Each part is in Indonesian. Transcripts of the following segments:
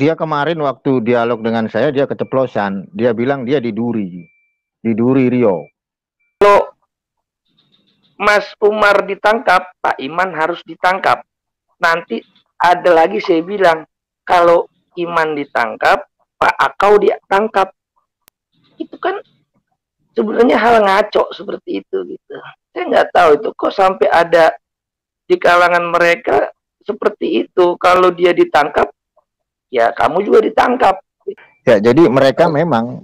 Dia kemarin waktu dialog dengan saya, dia keceplosan. Dia bilang dia di Duri Riau. Kalau Mas Umar ditangkap, Pak Iman harus ditangkap. Nanti ada lagi saya bilang, kalau Iman ditangkap, Pak Akau ditangkap. Itu kan sebenarnya hal ngaco seperti itu gitu. Saya nggak tahu itu kok sampai ada di kalangan mereka seperti itu. Kalau dia ditangkap, ya kamu juga ditangkap. Ya, jadi mereka memang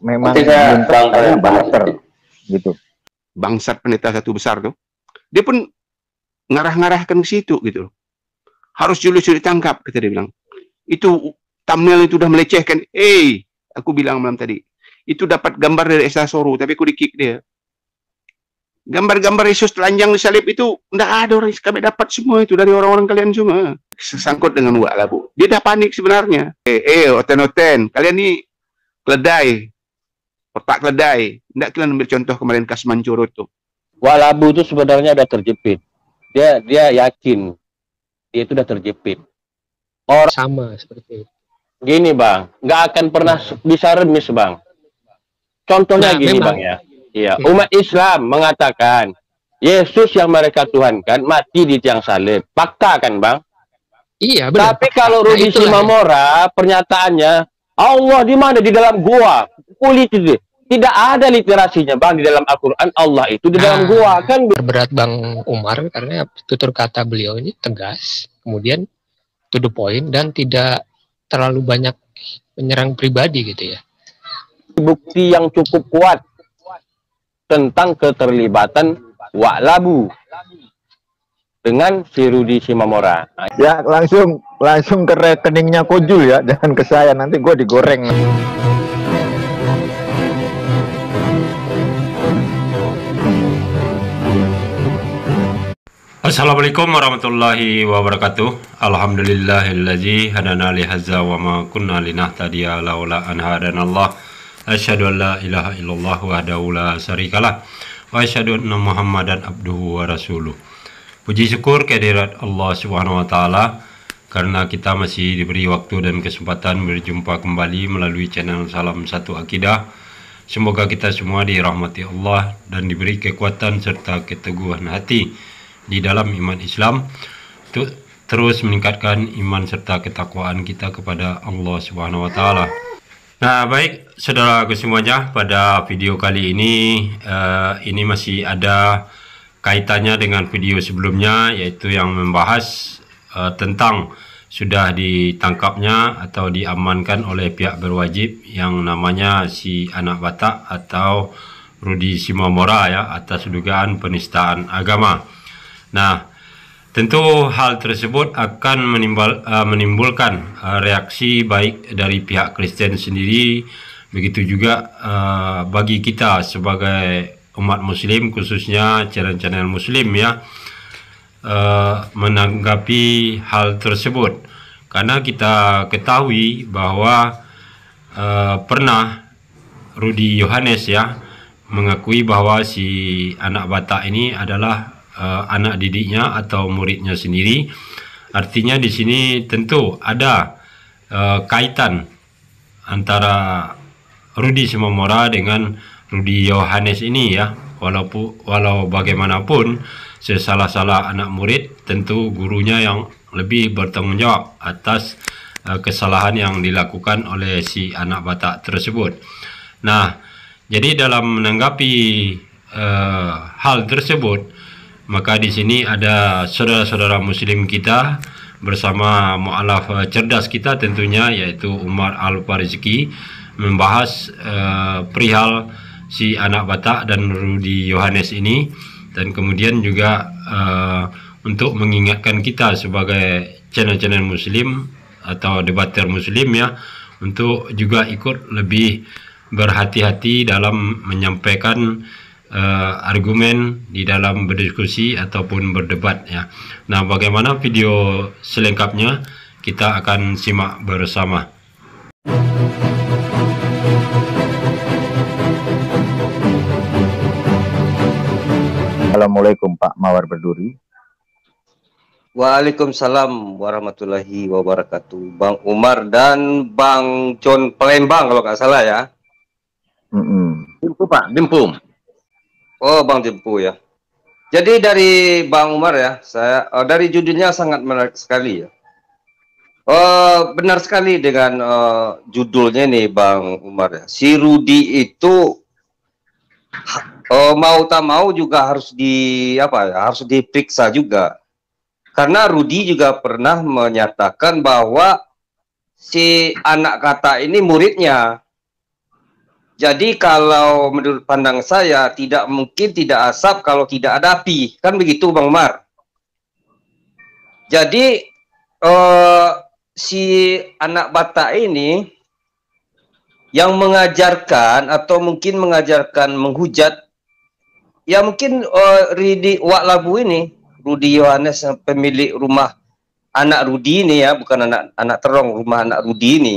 barter gitu. Bangsat pendeta satu besar tuh, dia pun ngarah-ngarahkan ke situ gitu. Harus Julius ditangkap, kata dia bilang. Itu thumbnail itu udah melecehkan. Aku bilang malam tadi, itu dapat gambar dari Esa Soru, tapi aku di-kick dia. Gambar-gambar Yesus telanjang di salib itu enggak ada orang, kami dapat semua itu dari orang-orang kalian semua. Sangkut dengan Wak Labu. Dia dah panik sebenarnya. Oten-oten, kalian ni keledai. Otak keledai. Enggak kalian ambil contoh kemarin Kasman Curut tuh. Wak Labu itu sebenarnya udah terjepit. Dia yakin dia itu udah terjepit. Orang sama seperti itu. Gini bang, nggak akan pernah bisa remis bang. Contohnya gini memang, bang ya. Iya, umat Islam mengatakan Yesus yang mereka tuhankan mati di tiang salib. Fakta kan bang? Iya benar. Tapi kalau Rudi Simamora pernyataannya Allah di mana? Di dalam gua. Kulit itu. Tidak ada literasinya bang di dalam Al-Quran Allah itu di dalam gua kan. Berat Bang Umar karena tutur kata beliau ini tegas, kemudian to the point dan tidak terlalu banyak menyerang pribadi gitu ya. Bukti yang cukup kuat tentang keterlibatan Wak Labu dengan si Rudi Simamora. Ya langsung ke rekeningnya Kojul ya, jangan ke saya, nanti gue digoreng. Assalamualaikum warahmatullahi wabarakatuh. Alhamdulillahillazi hadana li hadza wa ma kunna linahtadiya laula an hadanallah. Asyhadu an la ilaha illallah wahdahu la syarikalah wa asyhadu anna Muhammadan abduhu wa rasuluh. Puji syukur kehadirat Allah Subhanahu wa taala karena kita masih diberi waktu dan kesempatan berjumpa kembali melalui channel Salam Satu Akidah. Semoga kita semua dirahmati Allah dan diberi kekuatan serta keteguhan hati di dalam iman Islam untuk terus meningkatkan iman serta ketakwaan kita kepada Allah Subhanahu wa taala. Nah, baik saudaraku semuanya, pada video kali ini masih ada kaitannya dengan video sebelumnya, yaitu yang membahas tentang sudah ditangkapnya atau diamankan oleh pihak berwajib yang namanya si anak Batak atau Rudi Simamora ya, atas dugaan penistaan agama. Nah, tentu hal tersebut akan menimbulkan reaksi baik dari pihak Kristen sendiri, begitu juga bagi kita sebagai umat muslim, khususnya channel-channel muslim ya, menanggapi hal tersebut. Karena kita ketahui bahwa pernah Rudi Yohanes ya mengakui bahwa si anak Batak ini adalah anak didiknya atau muridnya sendiri. Artinya di sini tentu ada kaitan antara Rudi Simamora dengan Rudi Yohanes ini ya. Walau bagaimanapun sesalah-salah anak murid, tentu gurunya yang lebih bertanggung jawab atas kesalahan yang dilakukan oleh si anak Batak tersebut. Nah, jadi dalam menanggapi hal tersebut, maka di sini ada saudara-saudara muslim kita bersama mu'alaf cerdas kita tentunya, yaitu Umar Al-Farizki, membahas perihal si anak Batak dan Rudi Yohanes ini, dan kemudian juga untuk mengingatkan kita sebagai channel-channel muslim atau debater muslim ya, untuk juga ikut lebih berhati-hati dalam menyampaikan argumen di dalam berdiskusi ataupun berdebat ya. Nah, bagaimana video selengkapnya kita akan simak bersama. Assalamualaikum Pak Mawar Berduri. Waalaikumsalam warahmatullahi wabarakatuh. Bang Umar dan Bang John Palembang kalau nggak salah ya. Dempu Pak, Dempu. Oh, Bang Dempu ya. Jadi dari Bang Umar ya, saya dari judulnya sangat menarik sekali ya. Benar sekali dengan judulnya nih Bang Umar ya. Si Rudi itu mau tak mau juga harus harus diperiksa juga. Karena Rudi juga pernah menyatakan bahwa si anak kata ini muridnya. Jadi kalau menurut pandang saya tidak mungkin tidak asap kalau tidak ada api. Kan begitu Bang Umar. Jadi si anak Batak ini yang mengajarkan atau mungkin mengajarkan menghujat, ya mungkin Rudi Wak Labu ini, Rudi Yohanes pemilik rumah anak Rudi ini ya, bukan anak terong, rumah anak Rudi ini.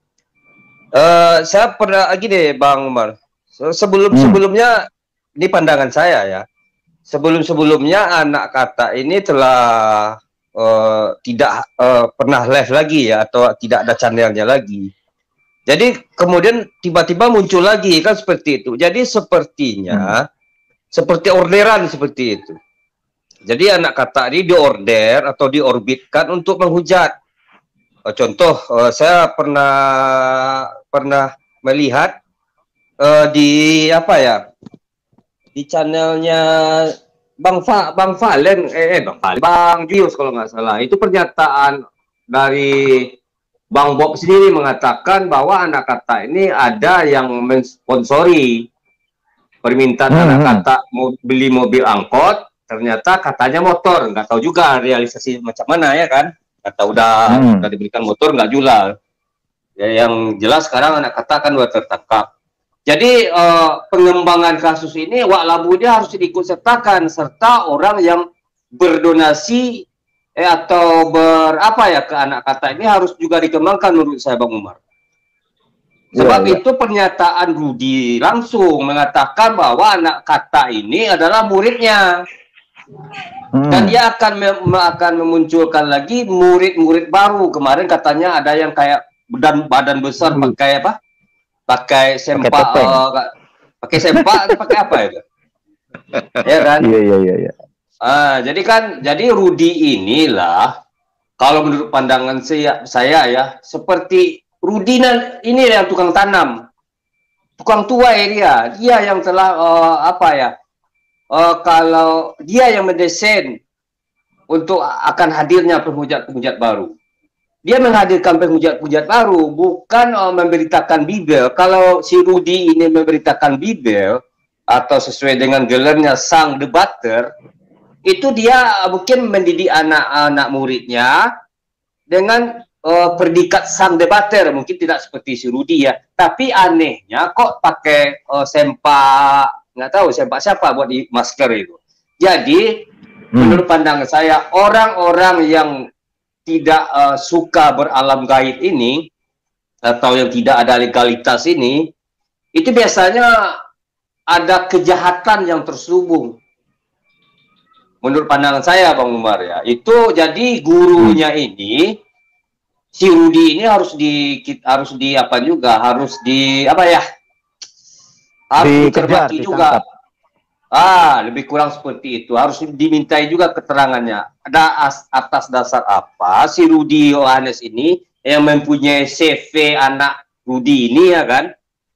Saya pernah lagi deh Bang Umar. Sebelumnya ini pandangan saya ya. Sebelumnya anak kata ini telah tidak pernah live lagi ya, atau tidak ada channelnya lagi. Jadi kemudian tiba-tiba muncul lagi kan seperti itu. Jadi sepertinya seperti orderan seperti itu. Jadi anak kata ini diorder atau diorbitkan untuk menghujat. Contoh, saya pernah melihat di di channelnya Bang Valen, Bang Jius kalau nggak salah. Itu pernyataan dari Bang Bob sendiri mengatakan bahwa anak kata ini ada yang mensponsori permintaan anak kata mau beli mobil angkot. Ternyata katanya motor, nggak tahu juga realisasi macam mana ya kan. Kata udah diberikan motor nggak jual. Ya, yang jelas sekarang anak kata kan udah tertangkap. Jadi pengembangan kasus ini Wak Labu dia harus diikut sertakan, serta orang yang berdonasi atau ke anak kata ini harus juga dikembangkan menurut saya Bang Umar. Sebab itu pernyataan Rudi langsung mengatakan bahwa anak kata ini adalah muridnya. Dan dia akan memunculkan lagi murid-murid baru. Kemarin katanya ada yang kayak badan besar pakai apa? Pakai sempak, pakai sempak, pakai apa itu? Ya kan? Iya. Jadi Rudi inilah kalau menurut pandangan saya ya, seperti Rudi ini yang tukang tanam, tukang tuai dia yang telah kalau dia yang mendesain untuk akan hadirnya penghujat-penghujat baru. Dia menghadirkan penghujat-penghujat baru, bukan memberitakan Bibel. Kalau si Rudi ini memberitakan Bibel, atau sesuai dengan gelarnya sang debater, itu dia mungkin mendidik anak-anak muridnya dengan predikat sang debater. Mungkin tidak seperti si Rudi ya. Tapi anehnya kok pakai sempak, nggak tahu sempak siapa buat di masker itu. Jadi menurut pandangan saya, orang-orang yang tidak suka beralam gaib ini atau yang tidak ada legalitas ini, itu biasanya ada kejahatan yang terselubung. Menurut pandangan saya Bang Umar ya, itu jadi gurunya ini, si Rudi ini harus dicermati juga. Lebih kurang seperti itu. Harus dimintai juga keterangannya. Ada atas dasar apa si Rudi Yohanes ini yang mempunyai CV anak Rudi ini ya kan,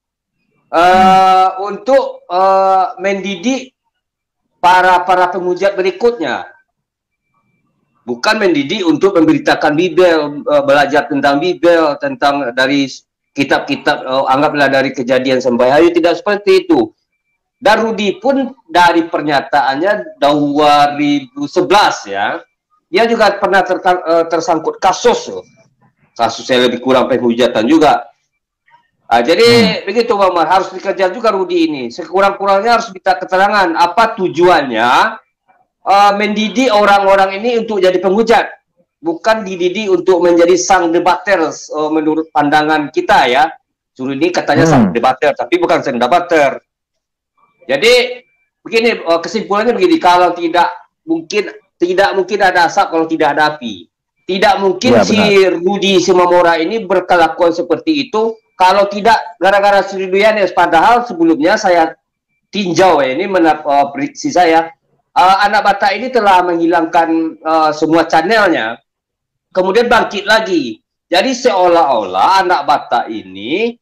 untuk mendidik para penghujat berikutnya. Bukan mendidik untuk memberitakan Bibel, belajar tentang Bibel, tentang dari kitab-kitab, anggaplah dari Kejadian sampai Wahyu, tidak seperti itu. Dan Rudi pun dari pernyataannya 2011 ya, dia juga pernah tersangkut kasusnya lebih kurang penghujatan juga. Jadi begitu Bang Umar, harus dikejar juga Rudi ini. Sekurang-kurangnya harus minta keterangan apa tujuannya mendidik orang-orang ini untuk jadi penghujat, bukan dididik untuk menjadi sang debater. Menurut pandangan kita ya, Rudi katanya sang debater, tapi bukan sang debater. Jadi begini, kesimpulannya begini, kalau tidak mungkin tidak mungkin ada asap kalau tidak ada api. Tidak mungkin Ya, si benar. Rudi Simamora ini berkelakuan seperti itu kalau tidak gara-gara Sri Yohanes. Padahal sebelumnya saya tinjau ya, ini prediksi saya, anak Batak ini telah menghilangkan semua channelnya, kemudian bangkit lagi. Jadi seolah-olah anak Batak ini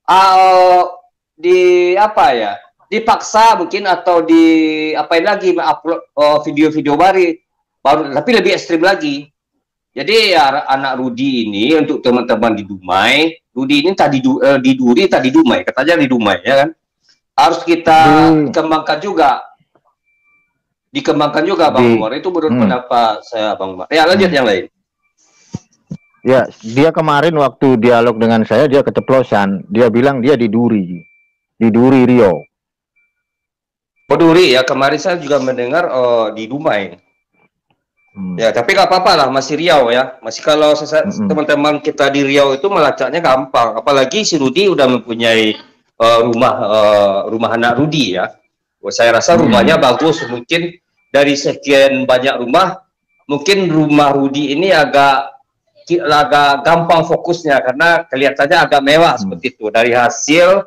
dipaksa mungkin, atau apain lagi, upload video-video baru, tapi lebih ekstrim lagi. Jadi ya, anak Rudi ini, untuk teman-teman di Dumai, Rudi ini tadi di Duri, tadi Dumai, katanya di Dumai, ya kan? Harus kita kembangkan juga. Dikembangkan juga, Bang Umar. Itu menurut pendapat saya, Bang Umar. Ya, lanjut yang lain. Ya, dia kemarin waktu dialog dengan saya, dia keceplosan. Dia bilang dia di Duri Riau. Oh, Duri ya, kemarin saya juga mendengar di Dumai. Ya, tapi nggak apa-apa lah, masih Riau ya. Masih kalau teman-teman kita di Riau itu melacaknya gampang. Apalagi si Rudi udah mempunyai rumah anak Rudi ya. Saya rasa rumahnya bagus. Mungkin dari sekian banyak rumah, mungkin rumah Rudi ini agak gampang fokusnya, karena kelihatannya agak mewah seperti itu. Dari hasil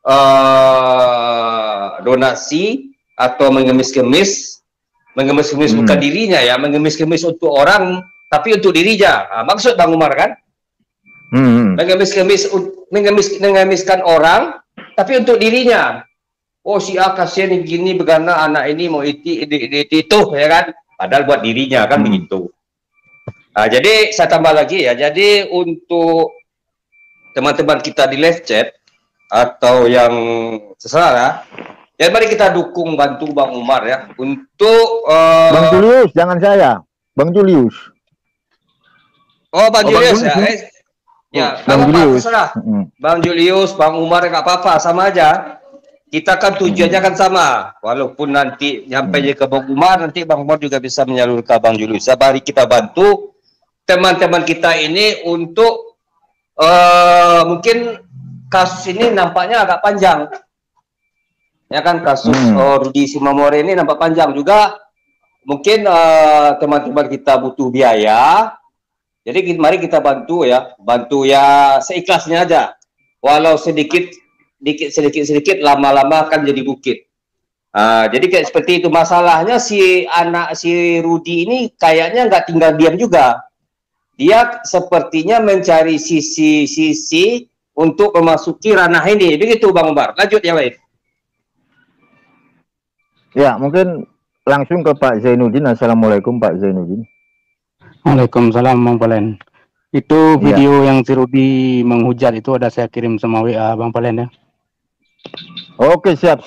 donasi atau mengemis-kemis bukan dirinya ya, mengemis-kemis untuk orang, tapi untuk dirinya. Maksud Bang Umar kan? Mengemiskan orang, tapi untuk dirinya. Oh, si A kasihan gini, begana anak ini mau itu ya kan? Padahal buat dirinya kan begitu. Jadi saya tambah lagi ya. Jadi untuk teman-teman kita di live chat atau yang terserah, ya mari kita dukung, bantu Bang Umar ya untuk Bang Julius, jangan saya, Bang Julius. Oh, Bang Julius ya. Ya, Bang Julius. Terserah. Bang Julius, Bang Umar, nggak apa-apa, sama aja. Kita kan tujuannya kan sama. Walaupun nanti nyampe ke Bang Umar, nanti Bang Umar juga bisa menyalurkan Bang Julius. Mari kita bantu teman-teman kita ini untuk mungkin kasus ini nampaknya agak panjang. Ya kan, kasus Rudi Simamora ini nampak panjang juga. Mungkin teman-teman kita butuh biaya. Jadi mari kita bantu ya seikhlasnya aja. Walau sedikit, lama-lama akan jadi bukit. Jadi kayak seperti itu. Masalahnya si Rudi ini kayaknya nggak tinggal diam juga. Dia sepertinya mencari sisi untuk memasuki ranah ini. Begitu Bang Umar. Lanjut yang lain. Ya, mungkin langsung ke Pak Zainuddin. Assalamualaikum Pak Zainuddin. Waalaikumsalam Bang Palen. Itu video yang si Rudi menghujat itu ada saya kirim sama WA Bang Palen ya. Oke, siap.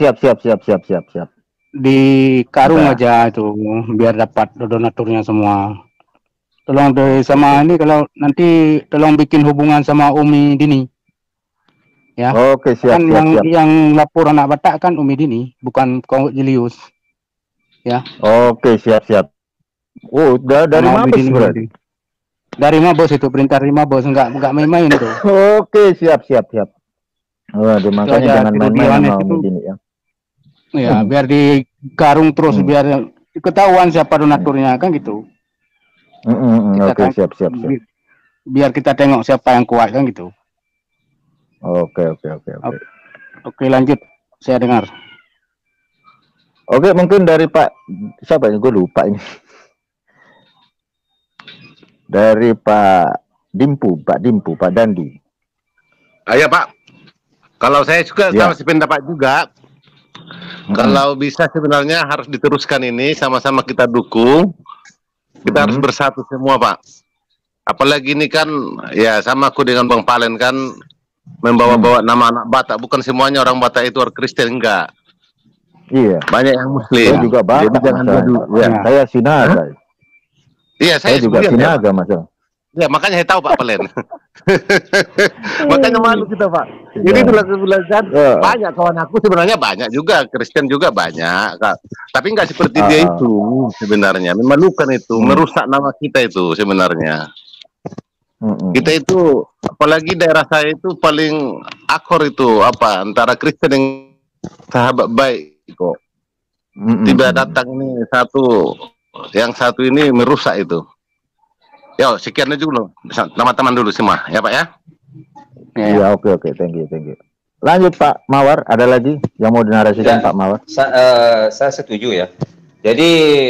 Di karung aja itu biar dapat donaturnya semua. Tolong sama ini, kalau nanti tolong bikin hubungan sama Umi Dini. Ya. Oke, siap. Yang lapor anak Batak kan Umi Dini, bukan Kong Julius. Ya. Oke, siap. Oh, dari Mabes berarti. Dari Mabes itu, perintah dari Mabes, enggak main-main itu. Oke, siap. Waduh, makanya jangan main-main sama Umi Dini ya. Ya, biar di karung terus, biar ketahuan siapa donaturnya kan gitu. Oke, siap. Biar kita tengok siapa yang kuat kan gitu. Oke. Oke, lanjut. Saya dengar. Oke, mungkin dari Pak siapa ini? Gue lupa ini. Dari Pak Dandi. Ayo Pak. Kalau saya juga sama sependapat juga. Kalau bisa sebenarnya harus diteruskan ini, sama-sama kita dukung. Kita harus bersatu semua Pak. Apalagi ini kan ya sama aku dengan Bang Palen kan membawa-bawa nama anak Batak. Bukan semuanya orang Batak itu orang Kristen, enggak. Iya. Banyak yang Muslim. Saya juga Batak. Jadi jangan saya Sinaga. Iya, saya juga Sinaga Mas. Ya, makanya saya tahu Pak Palen. Makanya malu kita Pak. Jadi belajar banyak kawan aku sebenarnya banyak juga, Kristen juga banyak. Tapi nggak seperti dia itu sebenarnya. Memalukan itu, merusak nama kita itu sebenarnya. Kita itu, apalagi daerah saya itu paling akor itu antara Kristen yang sahabat baik kok. Tiba datang ini satu yang satu ini merusak itu. Yo, sekian aja dulu. Teman-teman dulu semua, ya Pak ya. Iya, oke, thank you. Lanjut Pak Mawar, ada lagi yang mau dinarasikan Pak Mawar? Saya setuju ya. Jadi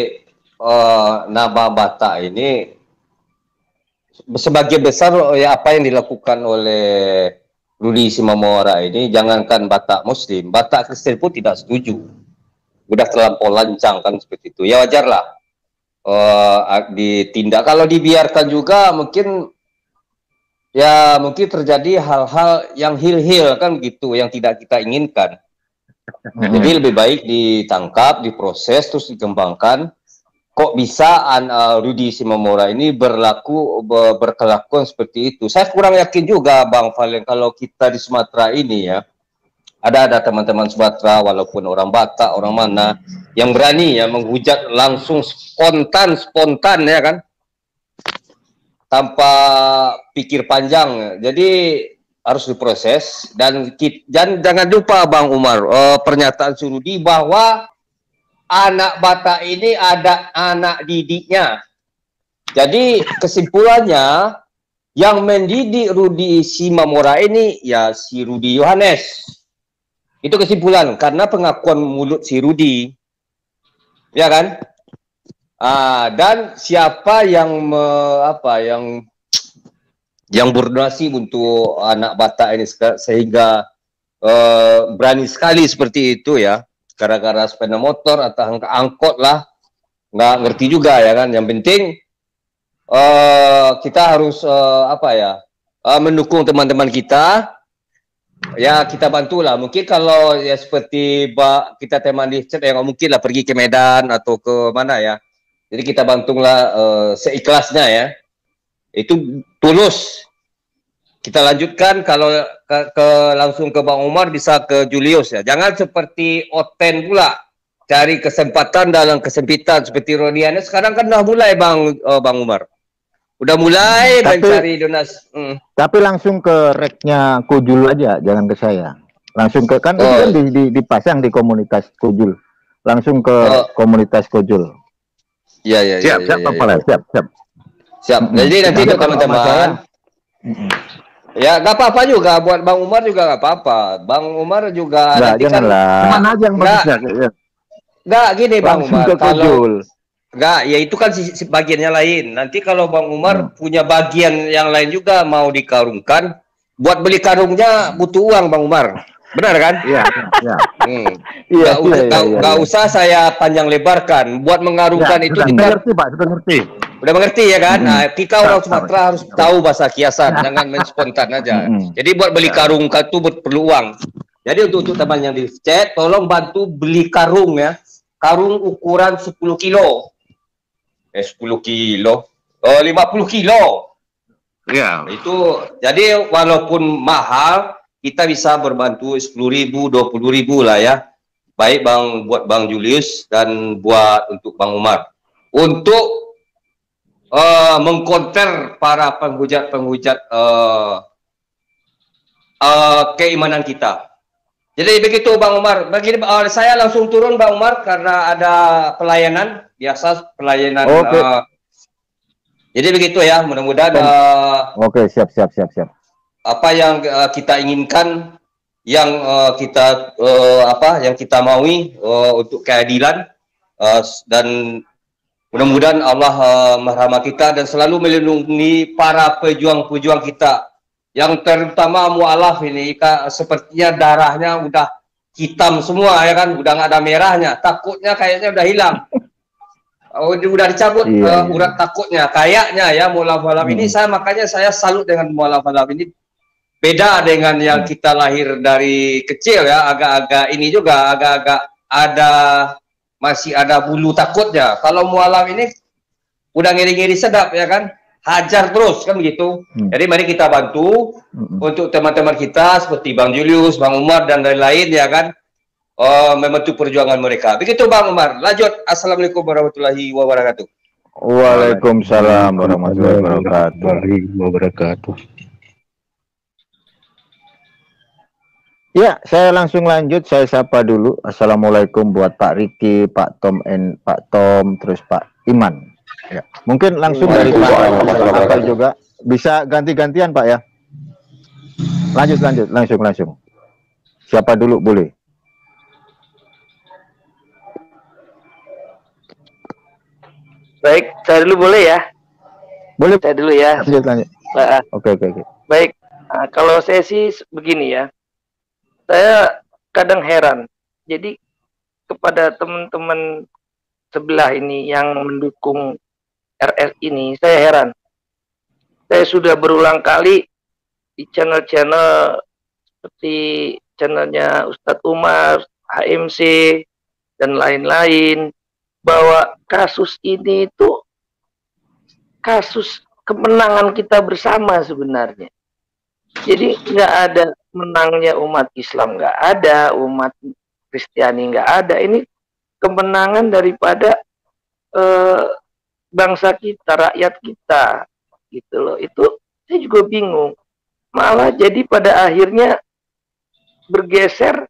nama Batak ini sebagian besar ya apa yang dilakukan oleh Rudi Simamora ini, jangankan Batak Muslim, Batak Kristen pun tidak setuju. Udah terlampau lancang kan seperti itu. Ya wajar lah ditindak. Kalau dibiarkan juga mungkin terjadi hal-hal yang hil-hil kan gitu, yang tidak kita inginkan. Jadi lebih baik ditangkap, diproses, terus dikembangkan. Kok bisa Rudi Simamora ini berkelakuan seperti itu? Saya kurang yakin juga Bang Valen, kalau kita di Sumatera ini ya, ada teman-teman Sumatera walaupun orang Batak, orang mana yang berani ya menghujat langsung spontan ya kan, tanpa pikir panjang. Jadi harus diproses. Dan jangan lupa Bang Umar, pernyataan Rudi bahwa anak Batak ini ada anak didiknya. Jadi kesimpulannya yang mendidik Rudi Simamora ini ya si Rudi Yohanes. Itu kesimpulan karena pengakuan mulut si Rudi, ya kan? Dan siapa yang berdonasi untuk anak Batak ini sehingga berani sekali seperti itu ya, gara-gara sepeda motor atau angkot lah, nggak ngerti juga ya kan. Yang penting kita harus mendukung teman-teman kita. Ya kita bantulah. Mungkin kalau ya seperti kita teman di chat ya, mungkin lah pergi ke Medan atau ke mana ya. Jadi kita bantulah seikhlasnya ya. Itu tulus. Kita lanjutkan kalau langsung ke Bang Umar, bisa ke Julius ya. Jangan seperti Oten pula cari kesempatan dalam kesempitan seperti Rodiana. Sekarang kan udah mulai Bang Umar. Udah mulai mencari donasi. Tapi langsung ke reknya Kojul aja, jangan ke saya. Langsung ke itu kan dipasang di komunitas Kojul. Langsung ke komunitas Kojul. Iya. Siap. Jadi nanti untuk teman-teman. Ya nggak apa-apa juga buat Bang Umar juga nggak apa-apa. Bang Umar juga nanti kan mana aja yang bagusnya. Nggak gini Bang Umar, kalau nggak ya itu kan bagiannya lain. Nanti kalau Bang Umar punya bagian yang lain juga mau dikarungkan, buat beli karungnya butuh uang Bang Umar. Benar kan? Iya. Nggak usah saya panjang lebarkan. Buat mengarungkan itu kita ngerti Pak, sudah ngerti. Udah mengerti ya kan? Nah, kita orang Sumatera harus tahu bahasa kiasan, jangan main spontan aja. Jadi buat beli karung itu perlu uang. Jadi untuk teman yang di chat, tolong bantu beli karung ya. Karung ukuran 10 kilo. 10 kilo. 50 kilo. Iya. Itu jadi walaupun mahal, kita bisa berbantu 10.000, 20.000 lah ya. Baik buat Bang Julius dan buat untuk Bang Umar. Untuk mengkonter para penghujat keimanan kita. Jadi begitu Bang Umar. Saya langsung turun Bang Umar karena ada pelayanan biasa, pelayanan. Jadi begitu ya, mudah-mudahan. Oke, siap. Apa yang kita inginkan, yang kita maui untuk keadilan, dan mudah-mudahan Allah merahmati kita dan selalu melindungi para pejuang-pejuang kita, yang terutama mualaf ini sepertinya darahnya udah hitam semua ya kan, udah nggak ada merahnya, takutnya kayaknya udah hilang. Udah dicabut urat takutnya kayaknya ya. Mualaf-mualaf ini makanya saya salut dengan mualaf-mualaf ini, beda dengan yang kita lahir dari kecil ya, agak-agak ini juga agak-agak masih ada bulu takutnya. Kalau mualaf ini udah ngiri-ngiri sedap ya kan, hajar terus kan begitu. Jadi mari kita bantu untuk teman-teman kita seperti Bang Julius, Bang Umar dan lain-lain ya kan, membantu perjuangan mereka. Begitu Bang Umar. Lanjut. Assalamualaikum warahmatullahi wabarakatuh. Waalaikumsalam warahmatullahi wabarakatuh. Ya, saya langsung lanjut. Saya sapa dulu. Assalamualaikum buat Pak Riki, Pak Tom, terus Pak Iman. Ya. Mungkin langsung dari Pak juga bisa ganti-gantian Pak ya. Lanjut, langsung. Siapa dulu boleh? Baik, saya dulu boleh ya? Boleh. Saya dulu ya. Lanjut. Oke. Baik, nah, kalau saya sih begini ya. Saya kadang heran. Jadi kepada teman-teman sebelah ini yang mendukung RS ini, saya heran. Saya sudah berulang kali di channel-channel seperti channelnya Ustadz Umar, HMC, dan lain-lain, bahwa kasus ini itu kasus kemenangan kita bersama sebenarnya. Jadi nggak ada menangnya umat Islam, nggak ada, umat Kristiani nggak ada. Ini kemenangan daripada bangsa kita, rakyat kita, gitu loh. Itu saya juga bingung. Malah jadi pada akhirnya bergeser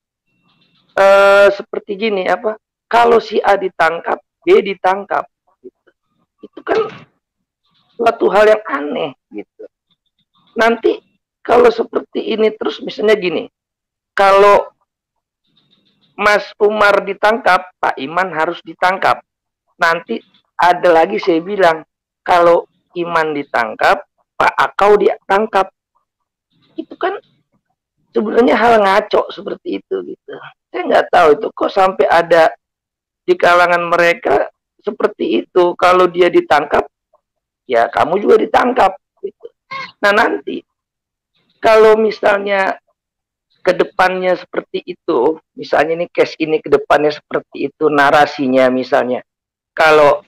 seperti gini, apa? Kalau si A ditangkap, B ditangkap. Gitu. Itu kan suatu hal yang aneh, gitu. Nanti kalau seperti ini terus, misalnya gini, kalau Mas Umar ditangkap, Pak Iman harus ditangkap. Nanti ada lagi saya bilang, kalau Iman ditangkap, Pak Akau ditangkap. Itu kan sebenarnya hal ngaco seperti itu, gitu. Saya nggak tahu itu kok sampai ada di kalangan mereka seperti itu. Kalau dia ditangkap, ya kamu juga ditangkap. Gitu. Nah nanti kalau misalnya kedepannya seperti itu, misalnya ini case ini kedepannya seperti itu, narasinya misalnya, kalau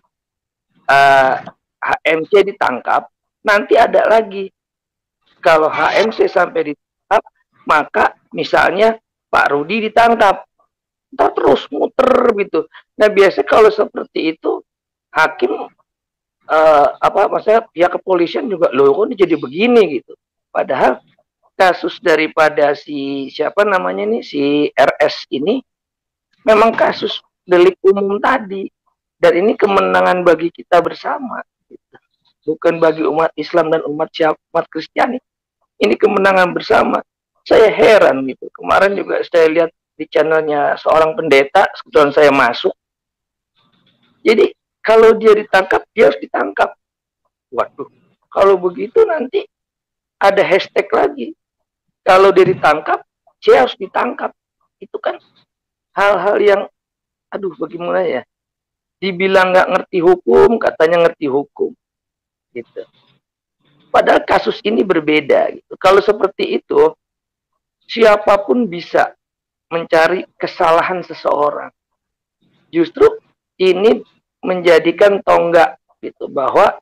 HMC ditangkap, nanti ada lagi, kalau HMC sampai ditangkap, maka misalnya Pak Rudi ditangkap, ntar terus muter gitu. Nah biasanya kalau seperti itu, hakim maksudnya pihak kepolisian juga, loh kok ini jadi begini gitu. Padahal kasus daripada si siapa namanya nih, si RS ini memang kasus delik umum tadi, dan ini kemenangan bagi kita bersama, gitu. Bukan bagi umat Islam dan umat Kristiani. Ini kemenangan bersama. Saya heran gitu. Kemarin juga saya lihat di channelnya seorang pendeta, kebetulan saya masuk. Jadi kalau dia ditangkap, dia harus ditangkap. Waduh, kalau begitu nanti ada hashtag lagi. Kalau dia ditangkap, dia harus ditangkap. Itu kan hal-hal yang, aduh bagaimana ya, dibilang nggak ngerti hukum, katanya ngerti hukum. Gitu. Padahal kasus ini berbeda. Gitu. Kalau seperti itu, siapapun bisa mencari kesalahan seseorang. Justru ini menjadikan tonggak gitu, bahwa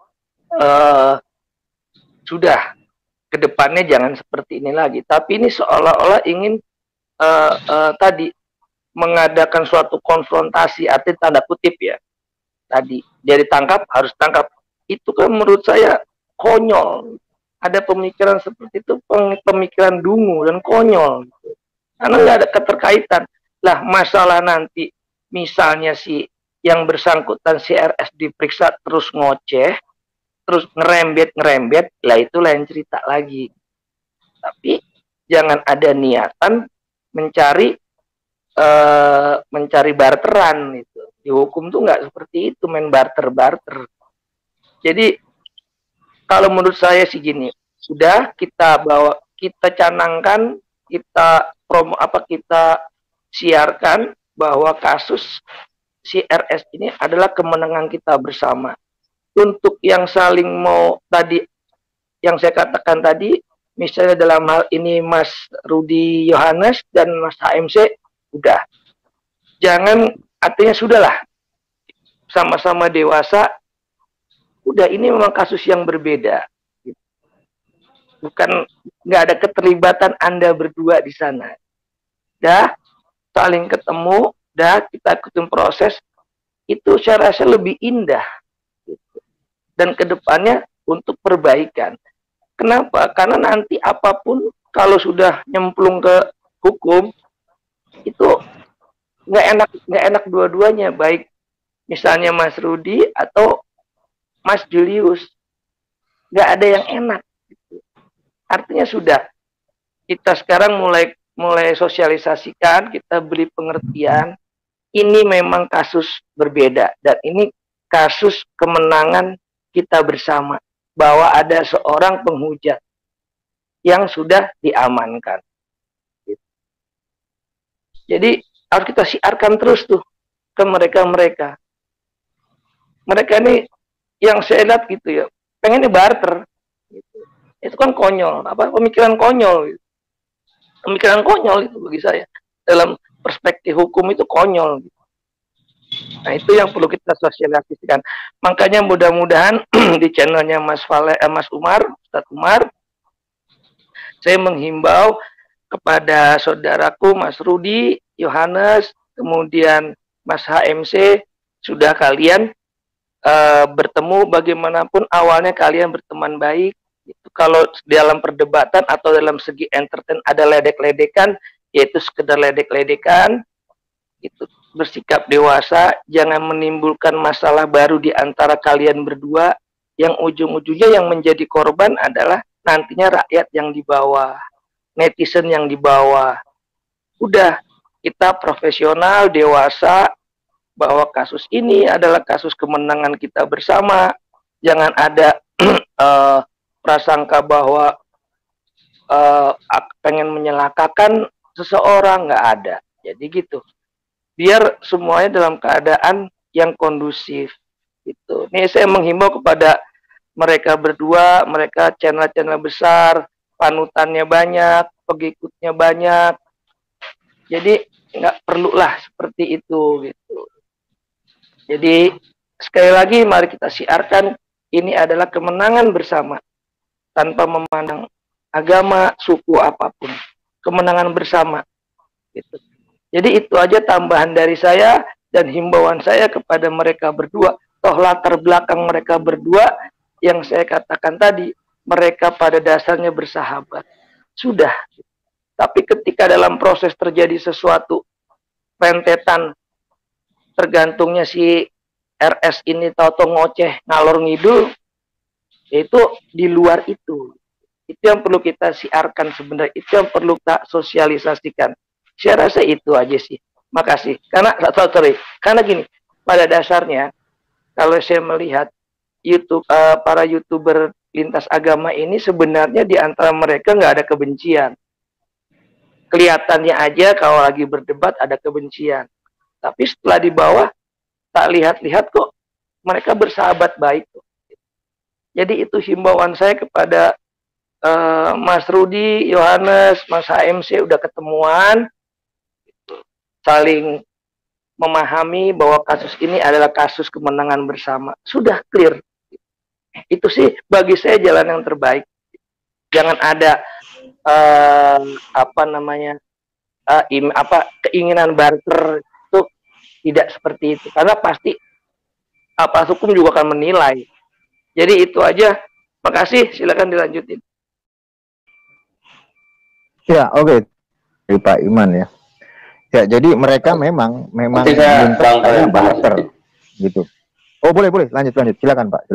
sudah kedepannya jangan seperti ini lagi. Tapi ini seolah-olah ingin tadi mengadakan suatu konfrontasi, arti tanda kutip ya. Tadi dia ditangkap harus tangkap. Itu kan menurut saya konyol. Ada pemikiran seperti itu, pemikiran dungu dan konyol. Karena nggak ada keterkaitan. Lah masalah nanti misalnya si yang bersangkutan si RS diperiksa terus ngoceh, terus ngerembet, lah itu lain cerita lagi. Tapi jangan ada niatan mencari barteran itu. Di hukum tuh nggak seperti itu, main barter. Jadi kalau menurut saya sih gini, sudah kita canangkan, kita siarkan bahwa kasus si RS ini adalah kemenangan kita bersama. Untuk yang saling mau tadi, yang saya katakan tadi, misalnya dalam hal ini Mas Rudi Yohanes dan Mas HMC, udah. Jangan, artinya sudahlah, sama-sama dewasa, udah ini memang kasus yang berbeda. Bukan, nggak ada keterlibatan Anda berdua di sana. Dah, saling ketemu, dah kita ikutin proses, itu saya rasa lebih indah. Gitu. Dan kedepannya untuk perbaikan. Kenapa? Karena nanti apapun kalau sudah nyemplung ke hukum, itu nggak enak dua-duanya, baik misalnya Mas Rudi atau Mas Julius, nggak ada yang enak. Gitu. Artinya sudah, kita sekarang mulai sosialisasikan, kita beri pengertian, ini memang kasus berbeda, dan ini kasus kemenangan kita bersama, bahwa ada seorang penghujat yang sudah diamankan. Gitu. Jadi harus kita siarkan terus tuh ke mereka-mereka. Mereka ini yang saya lihat gitu ya, pengennya barter. Gitu. Itu kan konyol, pemikiran konyol. Gitu. Pemikiran konyol itu bagi saya. Dalam perspektif hukum itu konyol. Gitu. Nah itu yang perlu kita sosialisasikan. Makanya mudah-mudahan di channelnya Mas Umar, Ustadz Umar, saya menghimbau kepada saudaraku Mas Rudi, Yohanes, kemudian Mas HMC, sudah kalian bertemu bagaimanapun awalnya kalian berteman baik. Itu kalau dalam perdebatan atau dalam segi entertain ada ledek-ledekan, yaitu sekedar ledek-ledekan, itu bersikap dewasa, jangan menimbulkan masalah baru di antara kalian berdua, yang ujung-ujungnya yang menjadi korban adalah nantinya rakyat yang di bawah, netizen yang di bawah. Udah, kita profesional, dewasa, bahwa kasus ini adalah kasus kemenangan kita bersama. Jangan ada prasangka bahwa pengen menyelakakan seseorang, nggak ada. Jadi gitu. Biar semuanya dalam keadaan yang kondusif. Gitu. Ini saya menghimbau kepada mereka berdua, mereka channel-channel besar, panutannya banyak, pengikutnya banyak. Jadi nggak perlulah seperti itu gitu. Jadi sekali lagi mari kita siarkan, ini adalah kemenangan bersama tanpa memandang agama, suku apapun. Kemenangan bersama. Gitu. Jadi itu aja tambahan dari saya dan himbauan saya kepada mereka berdua. Toh latar belakang mereka berdua yang saya katakan tadi, mereka pada dasarnya bersahabat. Sudah. Tapi ketika dalam proses terjadi sesuatu, rentetan, tergantungnya si RS ini tahu-tahu ngoceh, ngalor ngidul, itu di luar itu. Itu yang perlu kita siarkan sebenarnya, itu yang perlu kita sosialisasikan. Saya rasa itu aja sih. Makasih. Karena gini, pada dasarnya, kalau saya melihat para YouTuber lintas agama ini sebenarnya di antara mereka nggak ada kebencian. Kelihatannya aja kalau lagi berdebat ada kebencian. Tapi setelah di bawah, tak lihat-lihat kok mereka bersahabat baik. Jadi itu himbauan saya kepada Mas Rudi, Yohanes, Mas HMC udah ketemuan, saling memahami bahwa kasus ini adalah kasus kemenangan bersama. Sudah clear. Itu sih bagi saya jalan yang terbaik. Jangan ada keinginan barter. Tidak seperti itu, karena pasti aparat hukum juga akan menilai. Jadi itu aja. Makasih, silakan dilanjutin. Ya, oke. Dari Pak Iman ya. Ya, jadi mereka memang barter gitu. Oh, boleh, lanjut. Silakan Pak.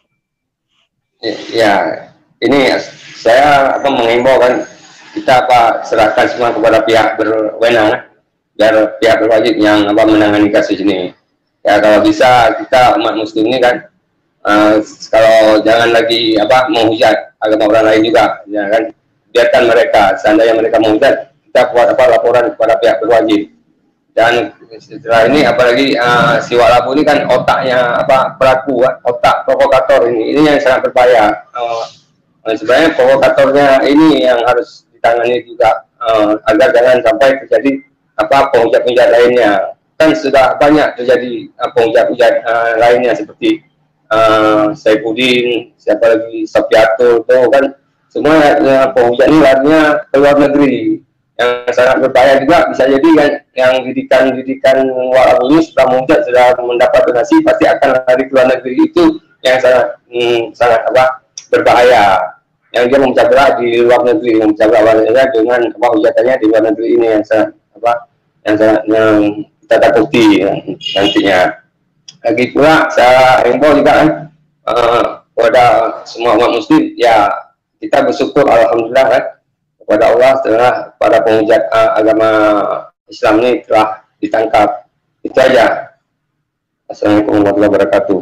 Ya, ini saya menghimbau kan, kita serahkan semua kepada pihak berwenang, biar pihak berwajib yang menangani kasus ini. Ya kalau bisa kita umat muslim ini kan kalau jangan lagi menghujat agama orang lain juga, ya kan, biarkan mereka. Seandainya mereka menghujat, kita buat laporan kepada pihak berwajib. Dan setelah ini apalagi si Walabu ini kan otaknya pelaku, otak provokator ini yang sangat berbahaya. Sebenarnya provokatornya ini yang harus ditangani juga agar jangan sampai terjadi penghujat-penghujat lainnya. Kan sudah banyak terjadi penghujat-penghujat lainnya seperti Saifuddin, siapa lagi, Sofiatul, itu kan semua penghujat ini larinya ke luar negeri. Yang sangat berbahaya juga bisa jadi kan yang didikan Walabu ini setelah menghujat, sudah mendapat donasi, pasti akan lari ke luar negeri. Itu yang sangat berbahaya. Yang dia memecah belah di luar negeri, memecah belah dengan hujatannya di luar negeri ini yang sangat yang kita takuti nantinya. lagi pula saya himbau juga kan kepada semua umat muslim, ya kita bersyukur alhamdulillah kan kepada Allah setelah pada penghujat agama Islam ini telah ditangkap. Itu aja. Assalamualaikum warahmatullahi wabarakatuh.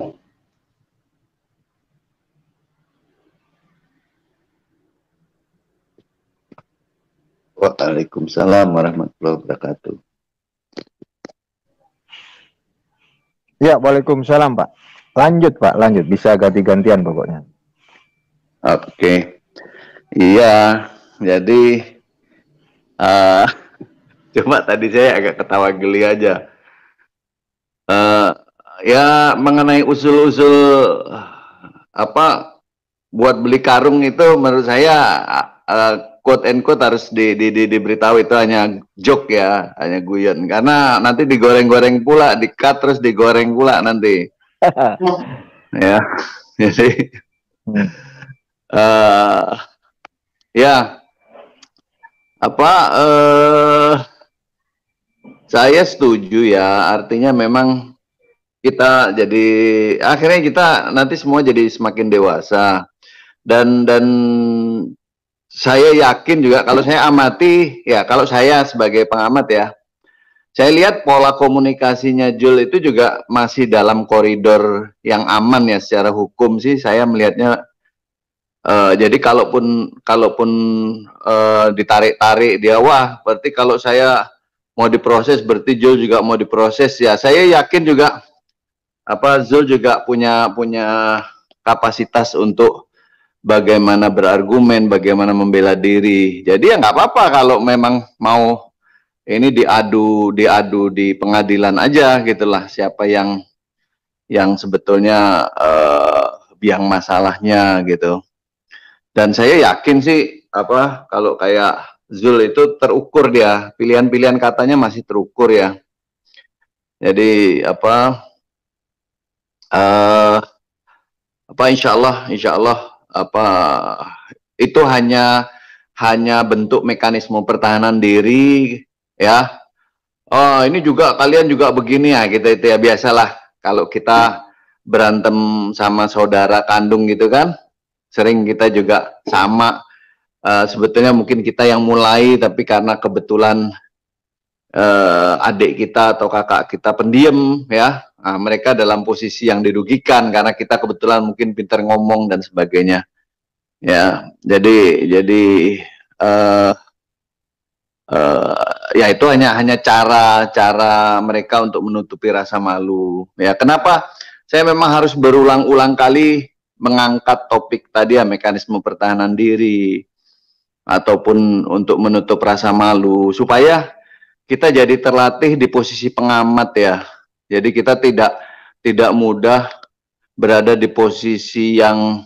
Waalaikumsalam warahmatullahi wabarakatuh. Ya, waalaikumsalam Pak. Lanjut Pak, lanjut. Bisa ganti-gantian pokoknya. Oke. Iya, jadi cuma tadi saya agak ketawa geli aja. Ya mengenai usul-usul apa buat beli karung itu menurut saya quote and quote harus diberitahu itu hanya joke ya, hanya guyon, karena nanti digoreng-goreng pula, di-cut terus digoreng pula nanti. Ya, jadi ya apa saya setuju ya, artinya memang kita jadi akhirnya kita nanti semua jadi semakin dewasa dan saya yakin juga kalau saya amati ya, kalau saya sebagai pengamat ya, saya lihat pola komunikasinya Jul itu juga masih dalam koridor yang aman ya secara hukum sih saya melihatnya. Jadi kalaupun ditarik-tarik dia, wah berarti kalau saya mau diproses berarti Jul juga mau diproses ya. Saya yakin juga Zul juga punya kapasitas untuk bagaimana berargumen, bagaimana membela diri. Jadi ya nggak apa-apa kalau memang mau ini diadu di pengadilan aja gitulah, siapa yang sebetulnya biang masalahnya gitu. Dan saya yakin sih kalau kayak Zul itu terukur dia, pilihan-pilihan katanya masih terukur ya. Jadi insya Allah itu hanya bentuk mekanisme pertahanan diri ya. Oh ini juga kalian juga begini ya gitu itu ya, biasalah kalau kita berantem sama saudara kandung gitu kan, sering kita juga sama. Sebetulnya mungkin kita yang mulai, tapi karena kebetulan adik kita atau kakak kita pendiam ya, mereka dalam posisi yang dirugikan karena kita kebetulan mungkin pintar ngomong dan sebagainya ya. Jadi ya itu hanya cara mereka untuk menutupi rasa malu ya. Kenapa saya memang harus berulang-ulang kali mengangkat topik tadi ya, mekanisme pertahanan diri ataupun untuk menutup rasa malu, supaya kita jadi terlatih di posisi pengamat ya. Jadi kita tidak mudah berada di posisi yang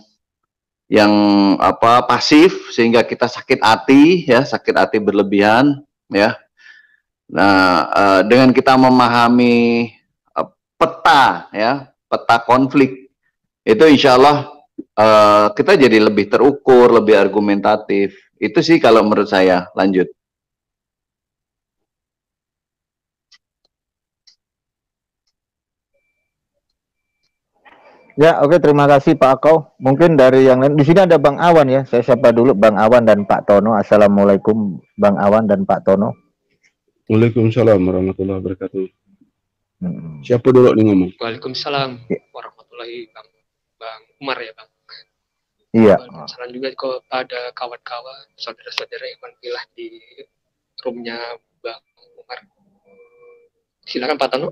pasif sehingga kita sakit hati berlebihan ya. Nah, dengan kita memahami peta konflik itu insya Allah kita jadi lebih terukur, lebih argumentatif. Itu sih kalau menurut saya. Lanjut. Ya, oke, terima kasih Pak Akau. Mungkin dari yang lain, di sini ada Bang Awan ya. Saya sapa dulu Bang Awan dan Pak Tono. Assalamualaikum Bang Awan dan Pak Tono. Waalaikumsalam warahmatullahi wabarakatuh. Siapa dulu nih ngomong? Waalaikumsalam warahmatullahi Bang Umar ya Bang. Iya. Salam juga kepada kawan-kawan, saudara-saudara yang menpilah di roomnya Bang Umar. Silakan Pak Tono.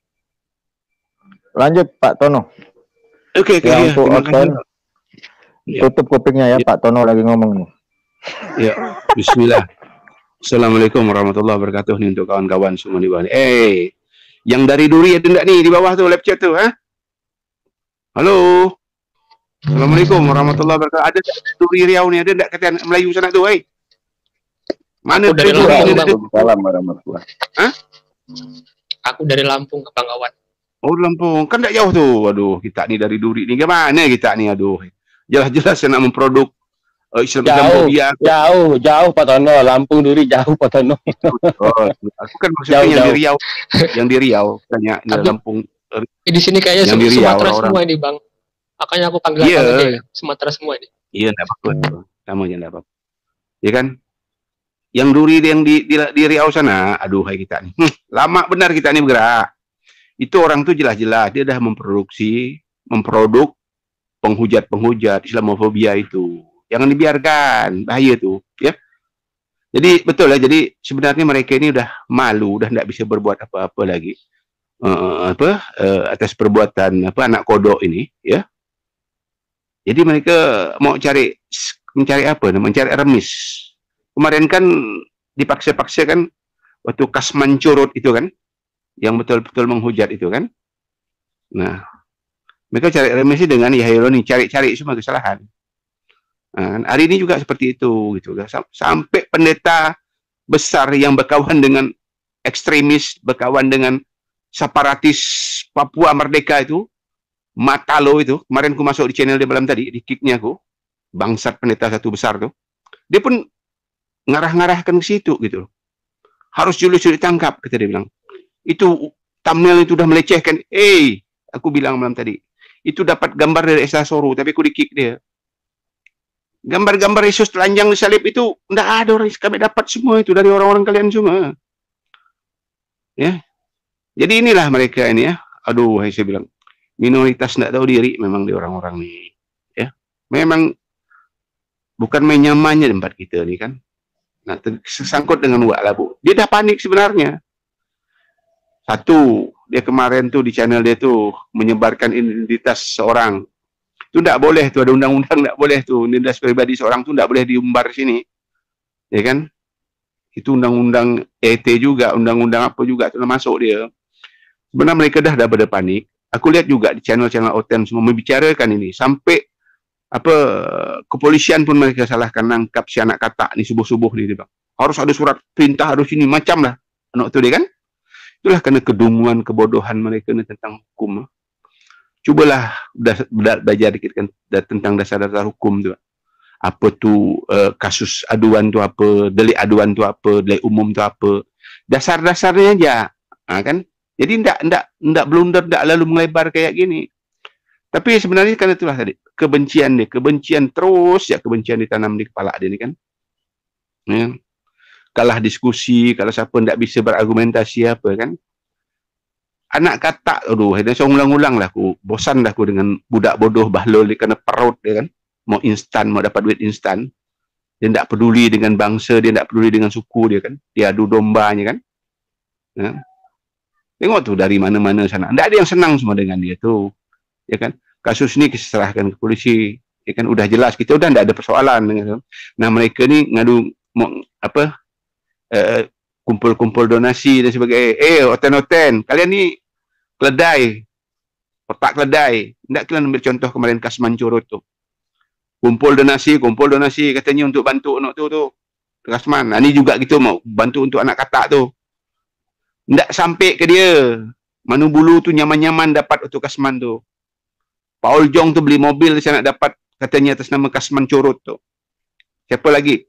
Lanjut Pak Tono. Oke, yang tutup kupingnya ya, Pak Tono lagi ngomong nih. Ya, bismillah. Assalamualaikum warahmatullahi wabarakatuh nih untuk kawan-kawan semua di bawah. Yang dari Duri ada enggak nih di bawah tuh live chat tuh, ha? Halo. Assalamualaikum warahmatullahi wabarakatuh. Ada Duri Riau nih, ada enggak kata Melayu sana tuh, Mana aku dari Lampung, Salam warahmatullahi. Hah? Aku dari Lampung ke Bang Awan. Oh, Lampung. Kan enggak jauh tuh. Waduh, kita nih dari Duri nih. Gimana kita nih? Aduh. Jelas-jelas nak memproduk jauh Pak Tono. Lampung Duri jauh Pak Tono. Oh, aku kan maksudnya yang di Riau. Yang di Riau. Tanya di Lampung. Di sini kayaknya yang di Riau, Sumatera orang-orang. semua ini bang. Makanya aku panggil Iya. aja Sumatera semua ini. Iya, enggak apa-apa. Sama aja enggak apa-apa. Ya kan? Yang duri yang di Riau sana, aduh hai kita nih. Lama benar kita nih bergerak. Itu orang tuh jelas-jelas dia dah memproduk penghujat Islamofobia itu. Jangan dibiarkan, bahaya tuh, ya. Jadi betul lah, jadi sebenarnya mereka ini udah malu, udah enggak bisa berbuat apa-apa lagi. Atas perbuatan anak kodok ini, ya. Jadi mereka mau mencari apa? Mencari remis. Kemarin kan dipaksa-paksa kan waktu Kasman Curut itu kan, yang betul-betul menghujat itu kan. Nah, mereka cari remisi dengan Yahyaroni, cari semua kesalahan. Nah, hari ini juga seperti itu, gitu. Sampai pendeta besar yang berkawan dengan ekstremis, berkawan dengan separatis Papua Merdeka itu, Matalo itu, kemarin aku masuk di channel dia malam tadi, di kicknya aku, bangsat pendeta satu besar tuh, dia pun ngarah-ngarahkan ke situ gitu. Harus julus ditangkap, kata dia bilang. Itu thumbnail itu udah melecehkan. Aku bilang malam tadi, itu dapat gambar dari Esa Soru, tapi aku di-kick dia. Gambar-gambar Yesus telanjang di salib itu enggak ada orang, kami dapat semua itu dari orang-orang kalian semua. Ya. Jadi inilah mereka ini ya. Aduh, saya bilang minoritas enggak tahu diri memang di orang-orang nih. Ya. Memang bukan main nyamannya tempat kita nih kan. Nah, tersangkut dengan Wak Labu. Dia dah panik sebenarnya. Satu, dia kemarin tuh di channel dia tuh menyebarkan identitas seorang. Itu tidak boleh tuh, ada undang-undang tidak boleh tuh, identitas pribadi seorang tuh tidak boleh diumbar sini. Ya kan? Itu undang-undang ET juga, undang-undang apa juga sudah masuk dia. Sebenarnya mereka dah pada panik. Aku lihat juga di channel-channel Oten semua membicarakan ini sampai kepolisian pun mereka salahkan nangkap si anak katak ni subuh-subuh ni dia bang. Harus ada surat perintah, harus ini macam lah anak tu dia kan. Itulah kerana kedunguan, kebodohan mereka ni tentang hukum. Cubalah belajar dikit kan tentang dasar-dasar hukum tu. Apa tu kasus aduan tu apa, delik aduan tu apa, delik umum tu apa. Dasar-dasarnya aja. Kan? Jadi ndak blunder, ndak lalu melebar kayak gini. Tapi sebenarnya kan itulah tadi, kebencian terus ya, kebencian ditanam di kepala dia ni kan. Ya. Kalah diskusi, kalau siapa ndak bisa berargumentasi apa kan. Anak katak, aduh, saya ulang-ulang lah aku, bosan dah aku dengan budak bodoh bahlol kerana perut dia kan, mau instan, mau dapat duit instan, dia tak peduli dengan bangsa, dia tak peduli dengan suku dia kan, dia adu dombanya kan, ya. Tengok tu dari mana-mana sana, tak ada yang senang semua dengan dia tu, ya kan, kasus ni diserahkan ke polisi, ya kan, udah jelas, kita udah tak ada persoalan dengan, nah mereka ni ngadu, kumpul-kumpul donasi dan sebagainya, oten-oten, kalian ni keledai, otak keledai. Tidak kalian ambil contoh kemarin Kasman Curut tu. Kumpul donasi, katanya untuk bantu anak tu. Kasman. Nah, ni juga gitu mau bantu untuk anak katak tu. Tidak sampai ke dia. Manu Bulu tu nyaman-nyaman dapat untuk Kasman tu. Paul Jong tu beli mobil saya nak dapat katanya atas nama Kasman Curut tu. Siapa lagi?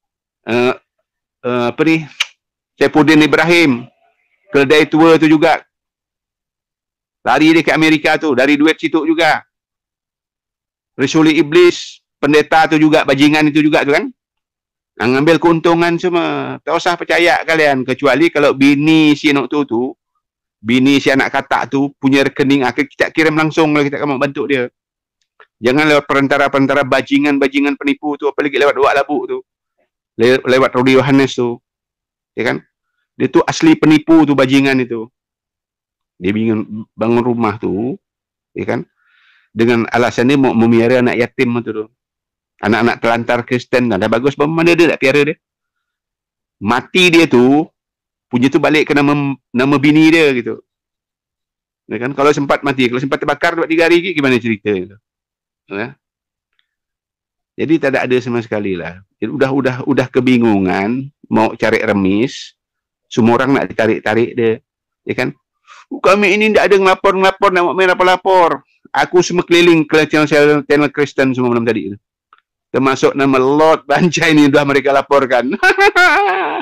Apa ni? Saifuddin Ibrahim. Keledai tua tu juga. Lari dia ke Amerika tu, dari duit situ juga. Resuli Iblis, pendeta tu juga, bajingan itu juga tu kan. Ngambil keuntungan semua. Tak usah percaya kalian, kecuali kalau bini si anak tu, bini si anak katak tu, punya rekening, kita kirim langsung lah, kita akan bantu dia. Jangan lewat perantara-perantara bajingan penipu tu, apalagi lewat Wak Labu tu. Lewat Rudy Yohanes tu. Ya kan? Dia tu asli penipu tu, bajingan itu. Dia bangun rumah tu, ya kan, dengan alasan dia mau memelihara anak yatim tu, anak-anak telantar Kristen, dah bagus, mana dia tak piara dia, mati dia tu, punya tu balik ke nama bini dia gitu, ya kan, kalau sempat mati, kalau sempat terbakar 2-3 hari gimana cerita gitu, ya? Jadi tak ada sama sekali lah. Jadi udah kebingungan, mau cari remis, semua orang nak ditarik-tarik dia, ya kan. Kami ini tidak ada ngelapor, nak main lapor. Aku semua keliling ke channel Kristen semua malam tadi. Termasuk nama Lord Banjai ini sudah mereka laporkan.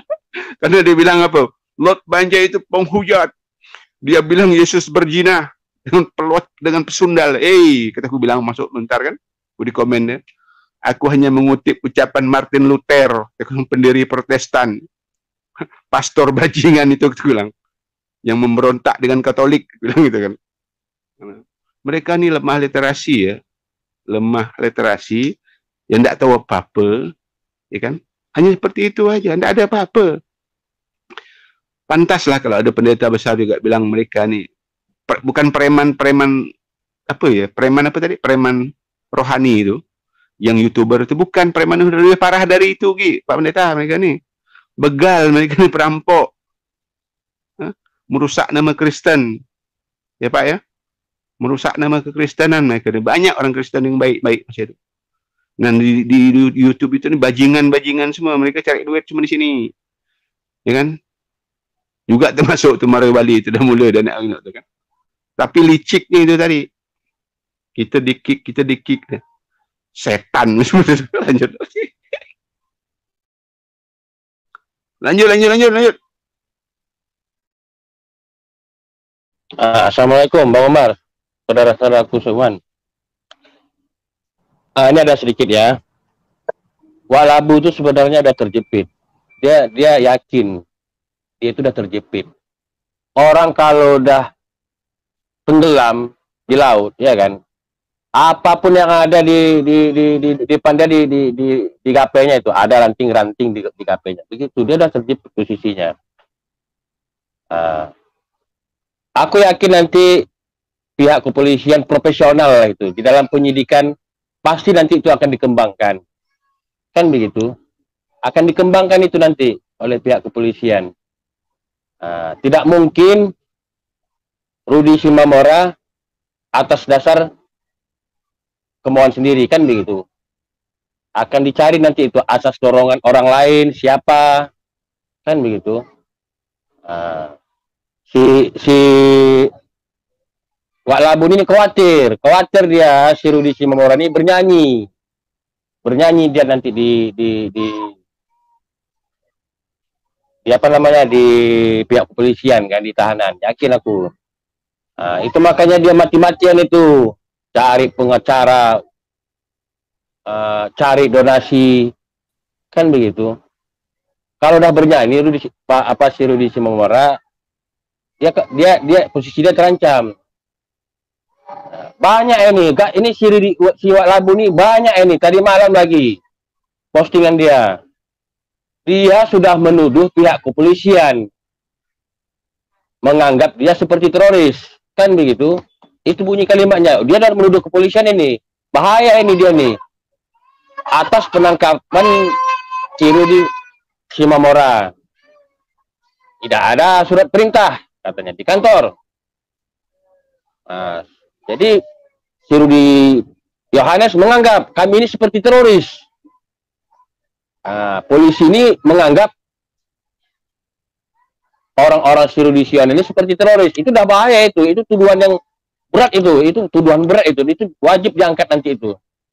Karena dia bilang apa? Lord Banjai itu penghujat. Dia bilang Yesus berzina. dengan pesundal. Kataku bilang masuk bentar kan. Aku di komennya. Aku hanya mengutip ucapan Martin Luther, pendiri Protestan. Pastor bajingan itu, aku bilang. Yang memberontak dengan Katolik, bilang gitu kan. Mereka ini lemah literasi ya. Lemah literasi, yang tidak tahu apa-apa, ya kan? Hanya seperti itu aja, tidak ada apa-apa. Pantaslah kalau ada pendeta besar juga bilang mereka nih bukan preman apa ya? Preman apa tadi? Preman rohani itu, yang YouTuber itu bukan preman, lebih parah dari itu, Pak Pendeta. Mereka nih begal, mereka nih perampok, merusak nama Kristen, ya Pak ya. Merusak nama kekristenan mereka. Banyak orang Kristen yang baik-baik macam itu. Dan di YouTube itu nih bajingan-bajingan semua. Mereka cari duit cuma di sini. Ya kan? Juga termasuk tu Mario Bali itu dah mula dah nak tu kan. Tapi liciknya itu tadi. Kita di-kick. Setan semua tu. Lanjut. Assalamualaikum Bang Omar. Saudara-saudaraku semua. Ini ada sedikit ya. Wak Labu itu sebenarnya udah terjepit. Dia yakin dia itu udah terjepit. Orang kalau udah tenggelam di laut, ya kan? Apapun yang ada di depan dia di GP-nya itu ada ranting-ranting di GP-nya. Begitu dia udah terjepit posisinya. Aku yakin nanti pihak kepolisian profesional itu di dalam penyidikan pasti nanti itu akan dikembangkan, kan begitu? Akan dikembangkan itu nanti oleh pihak kepolisian. Tidak mungkin Rudy Simamora atas dasar kemauan sendiri, kan begitu? Akan dicari nanti itu asas dorongan orang lain siapa, kan begitu? Si Wak Labu ini khawatir dia si Rudy Simamora ini bernyanyi dia nanti di apa namanya di pihak kepolisian kan, di tahanan, yakin aku. Itu makanya dia mati-matian itu cari pengacara, cari donasi, kan begitu. Kalau udah bernyanyi si Rudy Simamora, dia posisi dia terancam. Banyak ini si Wak Labu ini banyak ini. Tadi malam lagi postingan dia sudah menuduh pihak kepolisian, menganggap dia seperti teroris, kan begitu. Itu bunyi kalimatnya. Dia sudah menuduh kepolisian ini. Bahaya ini dia nih, atas penangkapan si Rudy Simamora. Tidak ada surat perintah katanya di kantor. Jadi si Rudy Yohanes menganggap kami ini seperti teroris. Polisi ini menganggap orang-orang si Rudy Yohanes ini seperti teroris. Itu udah bahaya itu tuduhan yang berat itu tuduhan berat itu wajib diangkat nanti itu.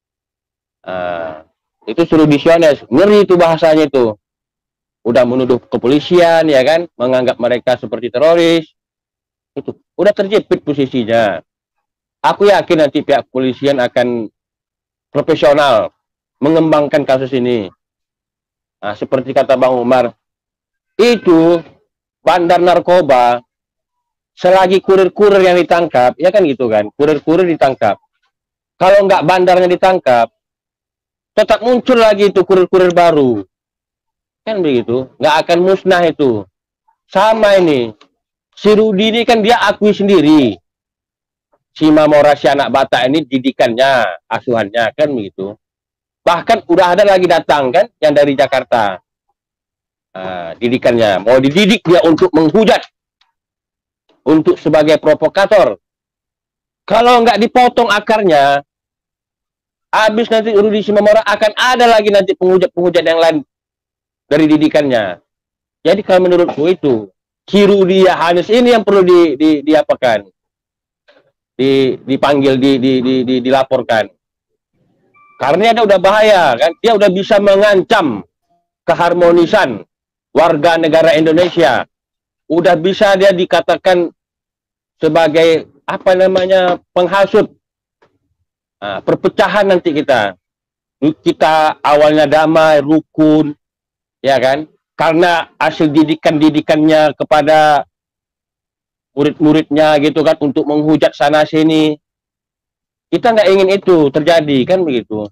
Itu si Rudy Yohanes, ngeri itu bahasanya itu. Udah menuduh kepolisian ya kan, menganggap mereka seperti teroris. Itu udah terjepit posisinya. Aku yakin nanti pihak kepolisian akan profesional mengembangkan kasus ini. Seperti kata Bang Umar, itu bandar narkoba, selagi kurir-kurir yang ditangkap, ya kan gitu kan, kurir-kurir ditangkap. Kalau nggak bandarnya ditangkap, tetap muncul lagi itu kurir-kurir baru. Kan begitu, nggak akan musnah itu. Sama ini, si Rudy ini kan dia akui sendiri. Si Simamora si anak Batak ini didikannya, asuhannya, kan begitu. Bahkan udah ada lagi datang kan, yang dari Jakarta. Didikannya, mau dididik dia untuk menghujat, untuk sebagai provokator. Kalau nggak dipotong akarnya, habis nanti Rudy Simamora akan ada lagi nanti penghujat-penghujat yang lain dari didikannya. Jadi kalau menurutku itu, si Rudy Yohanes ini yang perlu diapakan? Dipanggil, dilaporkan. Karena dia udah bahaya kan, dia udah bisa mengancam keharmonisan warga negara Indonesia. Udah bisa dia dikatakan sebagai apa namanya penghasut perpecahan nanti kita. Kita awalnya damai, rukun, ya kan? Karena hasil didikannya kepada murid-muridnya gitu kan, untuk menghujat sana sini. Kita nggak ingin itu terjadi, kan begitu.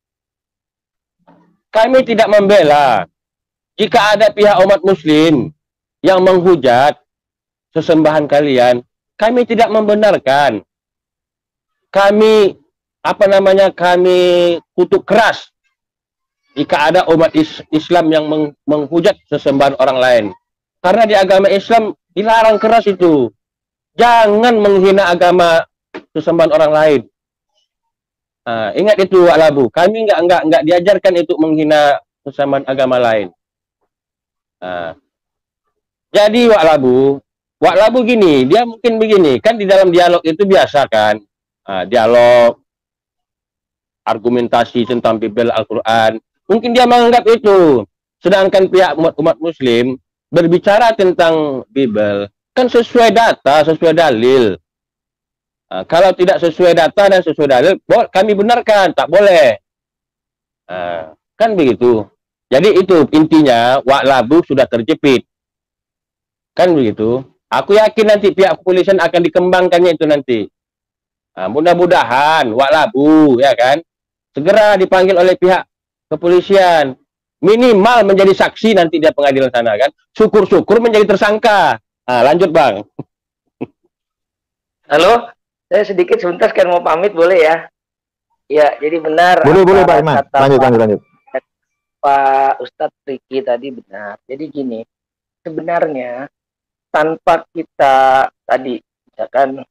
Kami tidak membela jika ada pihak umat muslim yang menghujat sesembahan kalian. Kami tidak membenarkan. Kami kami kutuk keras jika ada umat Islam yang menghujat sesembahan orang lain. Karena di agama Islam dilarang keras itu. Jangan menghina agama sesembahan orang lain. Ingat itu, Wak Labu. Kami nggak diajarkan itu menghina sesembahan agama lain. Jadi Wak Labu gini, dia mungkin begini, kan di dalam dialog itu biasa kan, dialog, argumentasi tentang Bible, Al-Quran. Mungkin dia menganggap itu. Sedangkan pihak umat muslim berbicara tentang Bible, kan sesuai data, sesuai dalil. Kalau tidak sesuai data dan sesuai dalil, kami benarkan, tak boleh. Kan begitu. Jadi itu intinya, Wak Labu sudah terjepit. Kan begitu. Aku yakin nanti pihak kepolisian akan dikembangkannya itu nanti. Mudah-mudahan Wak Labu, ya kan, segera dipanggil oleh pihak kepolisian. Minimal menjadi saksi nanti di pengadilan sana kan. Syukur-syukur menjadi tersangka. Lanjut Bang. Halo, saya sedikit sebentar kan mau pamit, boleh ya? Ya, jadi benar. Boleh Pak Iman. Lanjut. Pak Ustadz Riki tadi benar. Jadi gini, sebenarnya tanpa kita tadi misalkan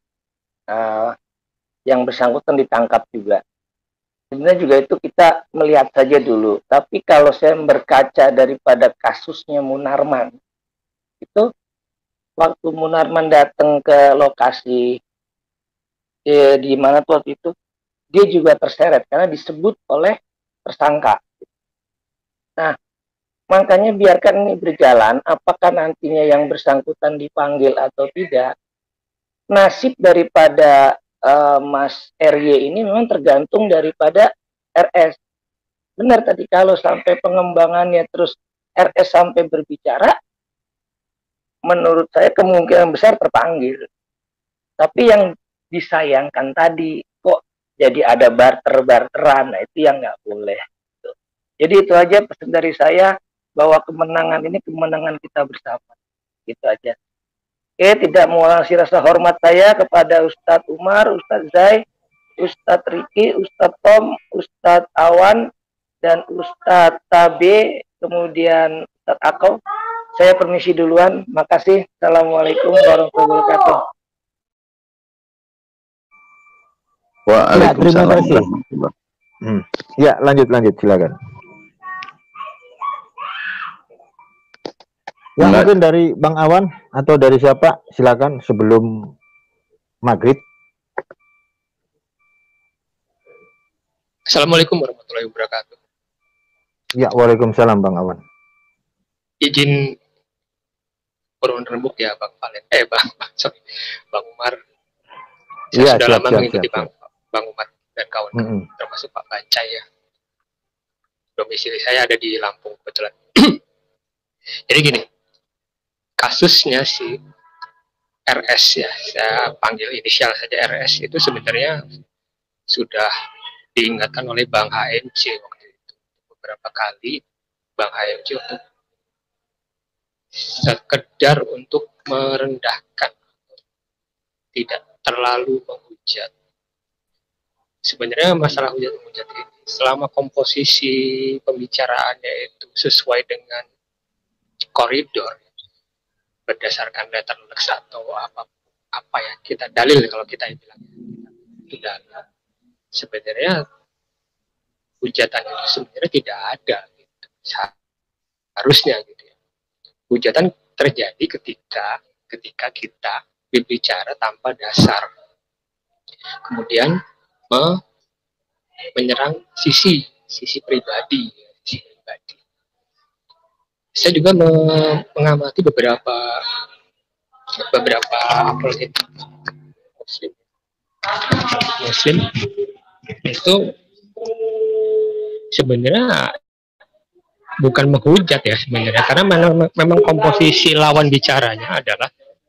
yang bersangkutan ditangkap juga, sebenarnya juga itu kita melihat saja dulu. Tapi kalau saya berkaca daripada kasusnya Munarman, itu waktu Munarman datang ke lokasi di mana tuh waktu itu, dia juga terseret karena disebut oleh tersangka. Nah, makanya biarkan ini berjalan, apakah nantinya yang bersangkutan dipanggil atau tidak, nasib daripada Mas RY ini memang tergantung daripada RS. Benar tadi, kalau sampai pengembangannya terus RS sampai berbicara, menurut saya kemungkinan besar terpanggil. Tapi yang disayangkan tadi, kok jadi ada barter-barteran, nah itu yang nggak boleh. Jadi itu aja pesan dari saya, bahwa kemenangan ini kemenangan kita bersama. Gitu aja. Oke, tidak mengulangi rasa hormat saya kepada Ustadz Umar, Ustadz Zai, Ustadz Riki, Ustadz Tom, Ustadz Awan, dan Ustadz Tabe, kemudian Ustadz Akau. Saya permisi duluan. Makasih. Assalamualaikum warahmatullahi wabarakatuh. Waalaikumsalam. Ya, terima kasih. Ya, lanjut silakan. Ya, mungkin dari Bang Awan atau dari siapa, silakan sebelum maghrib. Assalamualaikum warahmatullahi wabarakatuh. Ya, waalaikumsalam Bang Awan. Izin urun rembuk ya Bang Valen. Bang Umar. Saya sudah lama mengikuti Bang Umar dan kawan-kawan, termasuk Pak Bancai ya. Domisili saya ada di Lampung kebetulan. Jadi gini, kasusnya si RS ya, saya panggil inisial saja RS, itu sebenarnya sudah diingatkan oleh Bang HMC waktu itu. Beberapa kali Bang HMC untuk sekedar untuk merendahkan, tidak terlalu menghujat. Sebenarnya masalah hujat-hujat ini, selama komposisi pembicaraannya itu sesuai dengan koridor, berdasarkan letterlex atau apa ya kita dalil, kalau kita bilang itu dalil, sebenarnya hujatan itu sebenarnya tidak ada gitu. Harusnya gitu ya. Hujatan terjadi ketika kita berbicara tanpa dasar, kemudian menyerang sisi pribadi. Saya juga mengamati beberapa Muslim itu sebenarnya bukan menghujat ya sebenarnya, karena memang komposisi lawan bicaranya adalah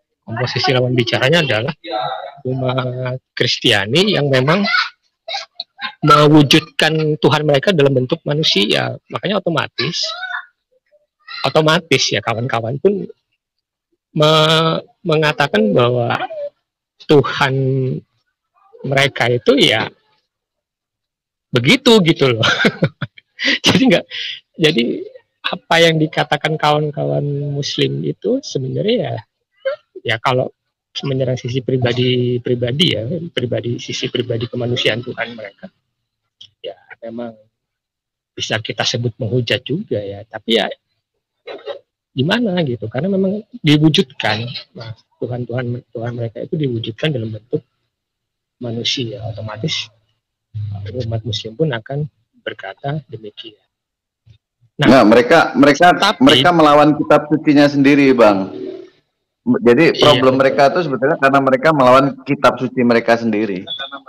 umat Kristiani yang memang mewujudkan Tuhan mereka dalam bentuk manusia. Makanya otomatis ya kawan-kawan pun mengatakan bahwa Tuhan mereka itu ya begitu gitu loh. Jadi apa yang dikatakan kawan-kawan Muslim itu sebenarnya ya kalau menyerang sisi pribadi sisi pribadi kemanusiaan Tuhan mereka, ya memang bisa kita sebut menghujat juga ya. Tapi ya gimana gitu, karena memang diwujudkan, nah, Tuhan mereka itu diwujudkan dalam bentuk manusia, otomatis umat Muslim pun akan berkata demikian. Nah, mereka melawan kitab sucinya sendiri, Bang. Jadi problem mereka itu sebetulnya karena mereka melawan kitab suci mereka sendiri.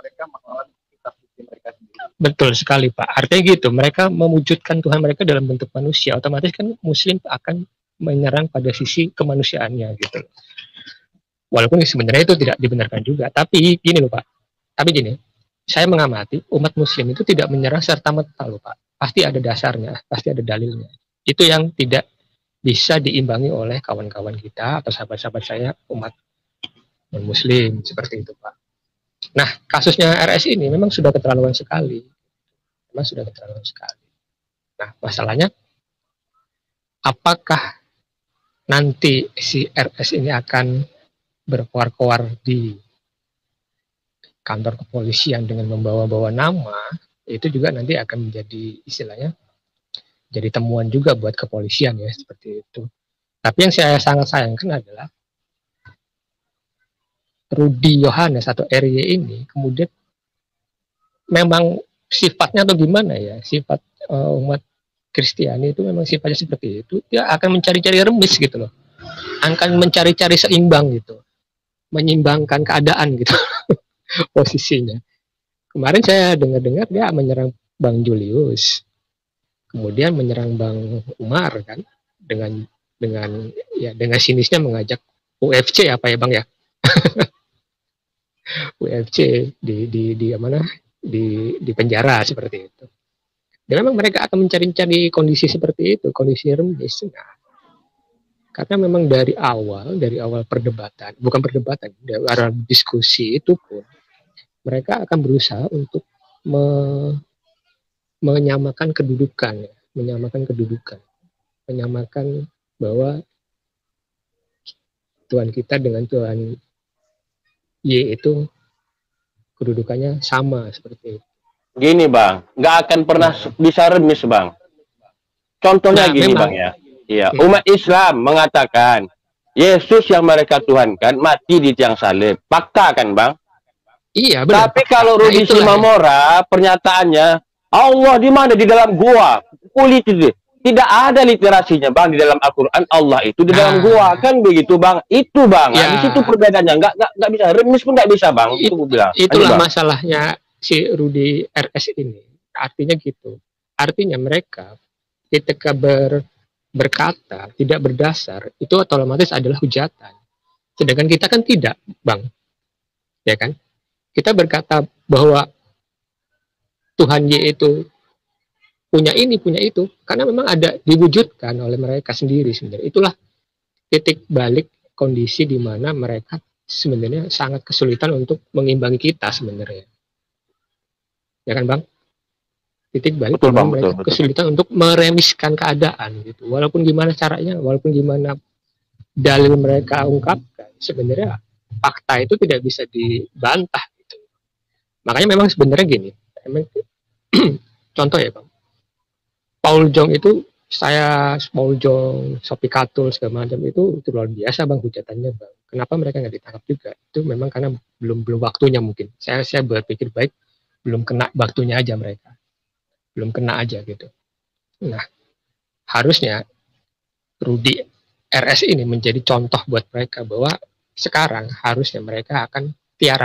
Betul sekali, Pak. Artinya gitu, mereka mewujudkan Tuhan mereka dalam bentuk manusia, otomatis kan Muslim akan menyerang pada sisi kemanusiaannya gitu. Walaupun sebenarnya itu tidak dibenarkan juga, tapi gini loh Pak. Tapi gini, saya mengamati umat Muslim itu tidak menyerang serta-merta loh Pak. Pasti ada dasarnya, pasti ada dalilnya. Itu yang tidak bisa diimbangi oleh kawan-kawan kita atau sahabat-sahabat saya umat non-Muslim seperti itu Pak. Nah, kasusnya RS ini memang sudah keterlaluan sekali. Nah, masalahnya apakah nanti si RS ini akan berkoar-koar di kantor kepolisian dengan membawa-bawa nama, itu juga nanti akan menjadi istilahnya jadi temuan juga buat kepolisian ya, seperti itu. Tapi yang saya sangat sayangkan adalah Rudy Yohanes atau RY ini kemudian memang sifatnya atau gimana ya, sifat umat Kristiani itu memang sifatnya seperti itu, dia akan mencari-cari remis gitu loh, akan mencari-cari seimbang gitu, menyimbangkan keadaan gitu posisinya. Kemarin saya dengar-dengar dia menyerang Bang Julius, kemudian menyerang Bang Umar kan, dengan sinisnya mengajak UFC apa ya Bang ya UFC di penjara seperti itu. Dan memang mereka akan mencari-cari kondisi seperti itu, kondisi remis. Nah, karena memang dari awal perdebatan, bukan perdebatan, dari awal diskusi itu pun mereka akan berusaha untuk menyamakan kedudukan, menyamakan bahwa Tuhan kita dengan Tuhan Y itu kedudukannya sama seperti itu. Gini Bang, nggak akan pernah bisa remis Bang. Contohnya gini memang, Bang ya. Iya, umat Islam mengatakan Yesus yang mereka tuhankan mati di tiang salib. Fakta kan Bang? Iya benar. Tapi kalau Rudy Simamora pernyataannya Allah di mana? Di dalam gua. Kulit itu. Tidak ada literasinya Bang di dalam Al-Quran Allah itu di dalam gua kan begitu Bang. Itu Bang. Ya. Di situ perbedaannya. Nggak bisa remis pun nggak bisa Bang. Itu bilang. Itulah masalahnya si Rudy RS ini. Artinya gitu. Artinya mereka ketika berkata tidak berdasar itu otomatis adalah hujatan. Sedangkan kita kan tidak Bang. Ya kan? Kita berkata bahwa Tuhan Y itu punya ini, punya itu, karena memang ada diwujudkan oleh mereka sendiri sebenarnya. Itulah titik balik kondisi di mana mereka sebenarnya sangat kesulitan untuk mengimbangi kita sebenarnya. Ya kan Bang? Titik balik mereka kesulitan untuk meremiskan keadaan gitu. Walaupun gimana caranya, walaupun gimana dalil mereka ungkapkan, sebenarnya fakta itu tidak bisa dibantah gitu. Makanya memang sebenarnya gini, contoh ya Bang, Paul Jong itu Paul Jong, Sophie Catul segala macam itu luar biasa Bang hujatannya Bang. Kenapa mereka nggak ditangkap juga? Itu memang karena belum waktunya mungkin. Saya berpikir baik belum kena waktunya aja mereka, belum kena aja gitu. Nah harusnya Rudy RS ini menjadi contoh buat mereka bahwa sekarang harusnya mereka akan tiarap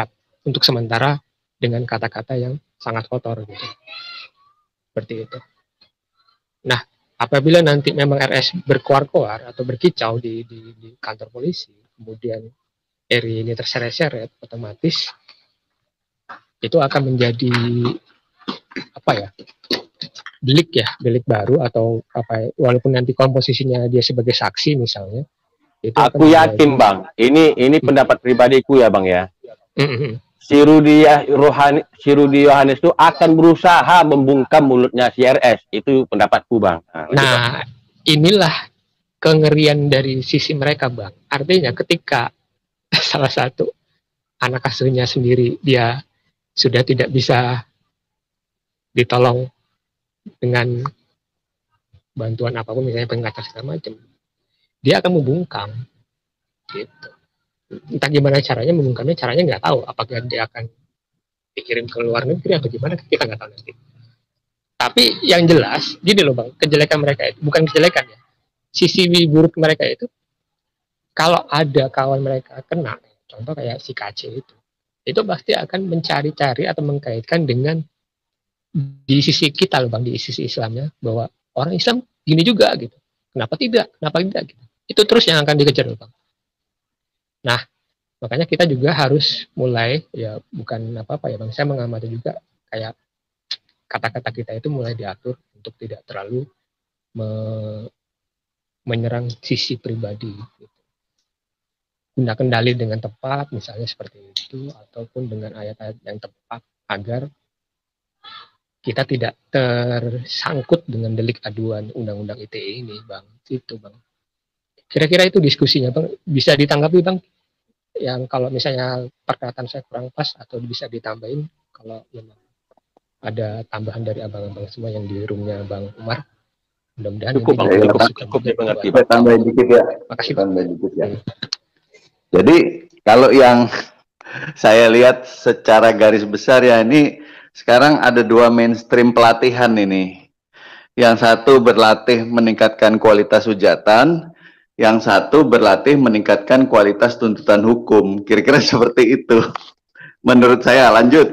untuk sementara dengan kata-kata yang sangat kotor gitu. Seperti itu. Nah, apabila nanti memang RS berkoar-koar atau berkicau di kantor polisi, kemudian RI ini terseret-seret, otomatis itu akan menjadi apa ya, delik baru, atau apa ya, walaupun nanti komposisinya dia sebagai saksi misalnya. Itu aku yakin Bang, ini pendapat pribadiku ya Bang ya. Si Rudi Yohanes itu akan berusaha membungkam mulutnya si RS, itu pendapatku Bang. Nah, inilah kengerian dari sisi mereka Bang. Artinya ketika salah satu anak asuhnya sendiri dia sudah tidak bisa ditolong dengan bantuan apapun, misalnya pengacara segala macam, dia akan membungkam gitu. Entah gimana caranya membungkamnya, caranya nggak tahu, apakah dia akan dikirim ke luar negeri atau gimana, kita nggak tahu nanti. Tapi yang jelas gini loh Bang, kejelekan mereka itu bukan kejelekan ya, sisi buruk mereka itu, kalau ada kawan mereka kena, contoh kayak si KC itu pasti akan mencari-cari atau mengkaitkan dengan di sisi kita loh Bang, di sisi Islamnya, bahwa orang Islam gini juga gitu. Kenapa tidak gitu. Itu terus yang akan dikejar loh Bang. Nah, makanya kita juga harus mulai, ya bukan apa-apa ya Bang, saya mengamati juga kayak kata-kata kita itu mulai diatur untuk tidak terlalu menyerang sisi pribadi gitu. Gunakan dalil dengan tepat misalnya seperti itu, ataupun dengan ayat-ayat yang tepat agar kita tidak tersangkut dengan delik aduan undang-undang ITE ini Bang. Itu Bang. Kira-kira itu diskusinya Bang, bisa ditanggapi Bang, yang kalau misalnya perkataan saya kurang pas, atau bisa ditambahin kalau memang ada tambahan dari abang-abang semua yang di roomnya Bang Umar. Mudah-mudahan cukup dimengerti. Tambahin dikit ya. Makasih. Tambahin dikit ya. Jadi kalau yang saya lihat secara garis besar ya, ini sekarang ada dua mainstream pelatihan ini. Yang satu berlatih meningkatkan kualitas hujatan, yang satu berlatih meningkatkan kualitas tuntutan hukum. Kira-kira seperti itu. Menurut saya, lanjut.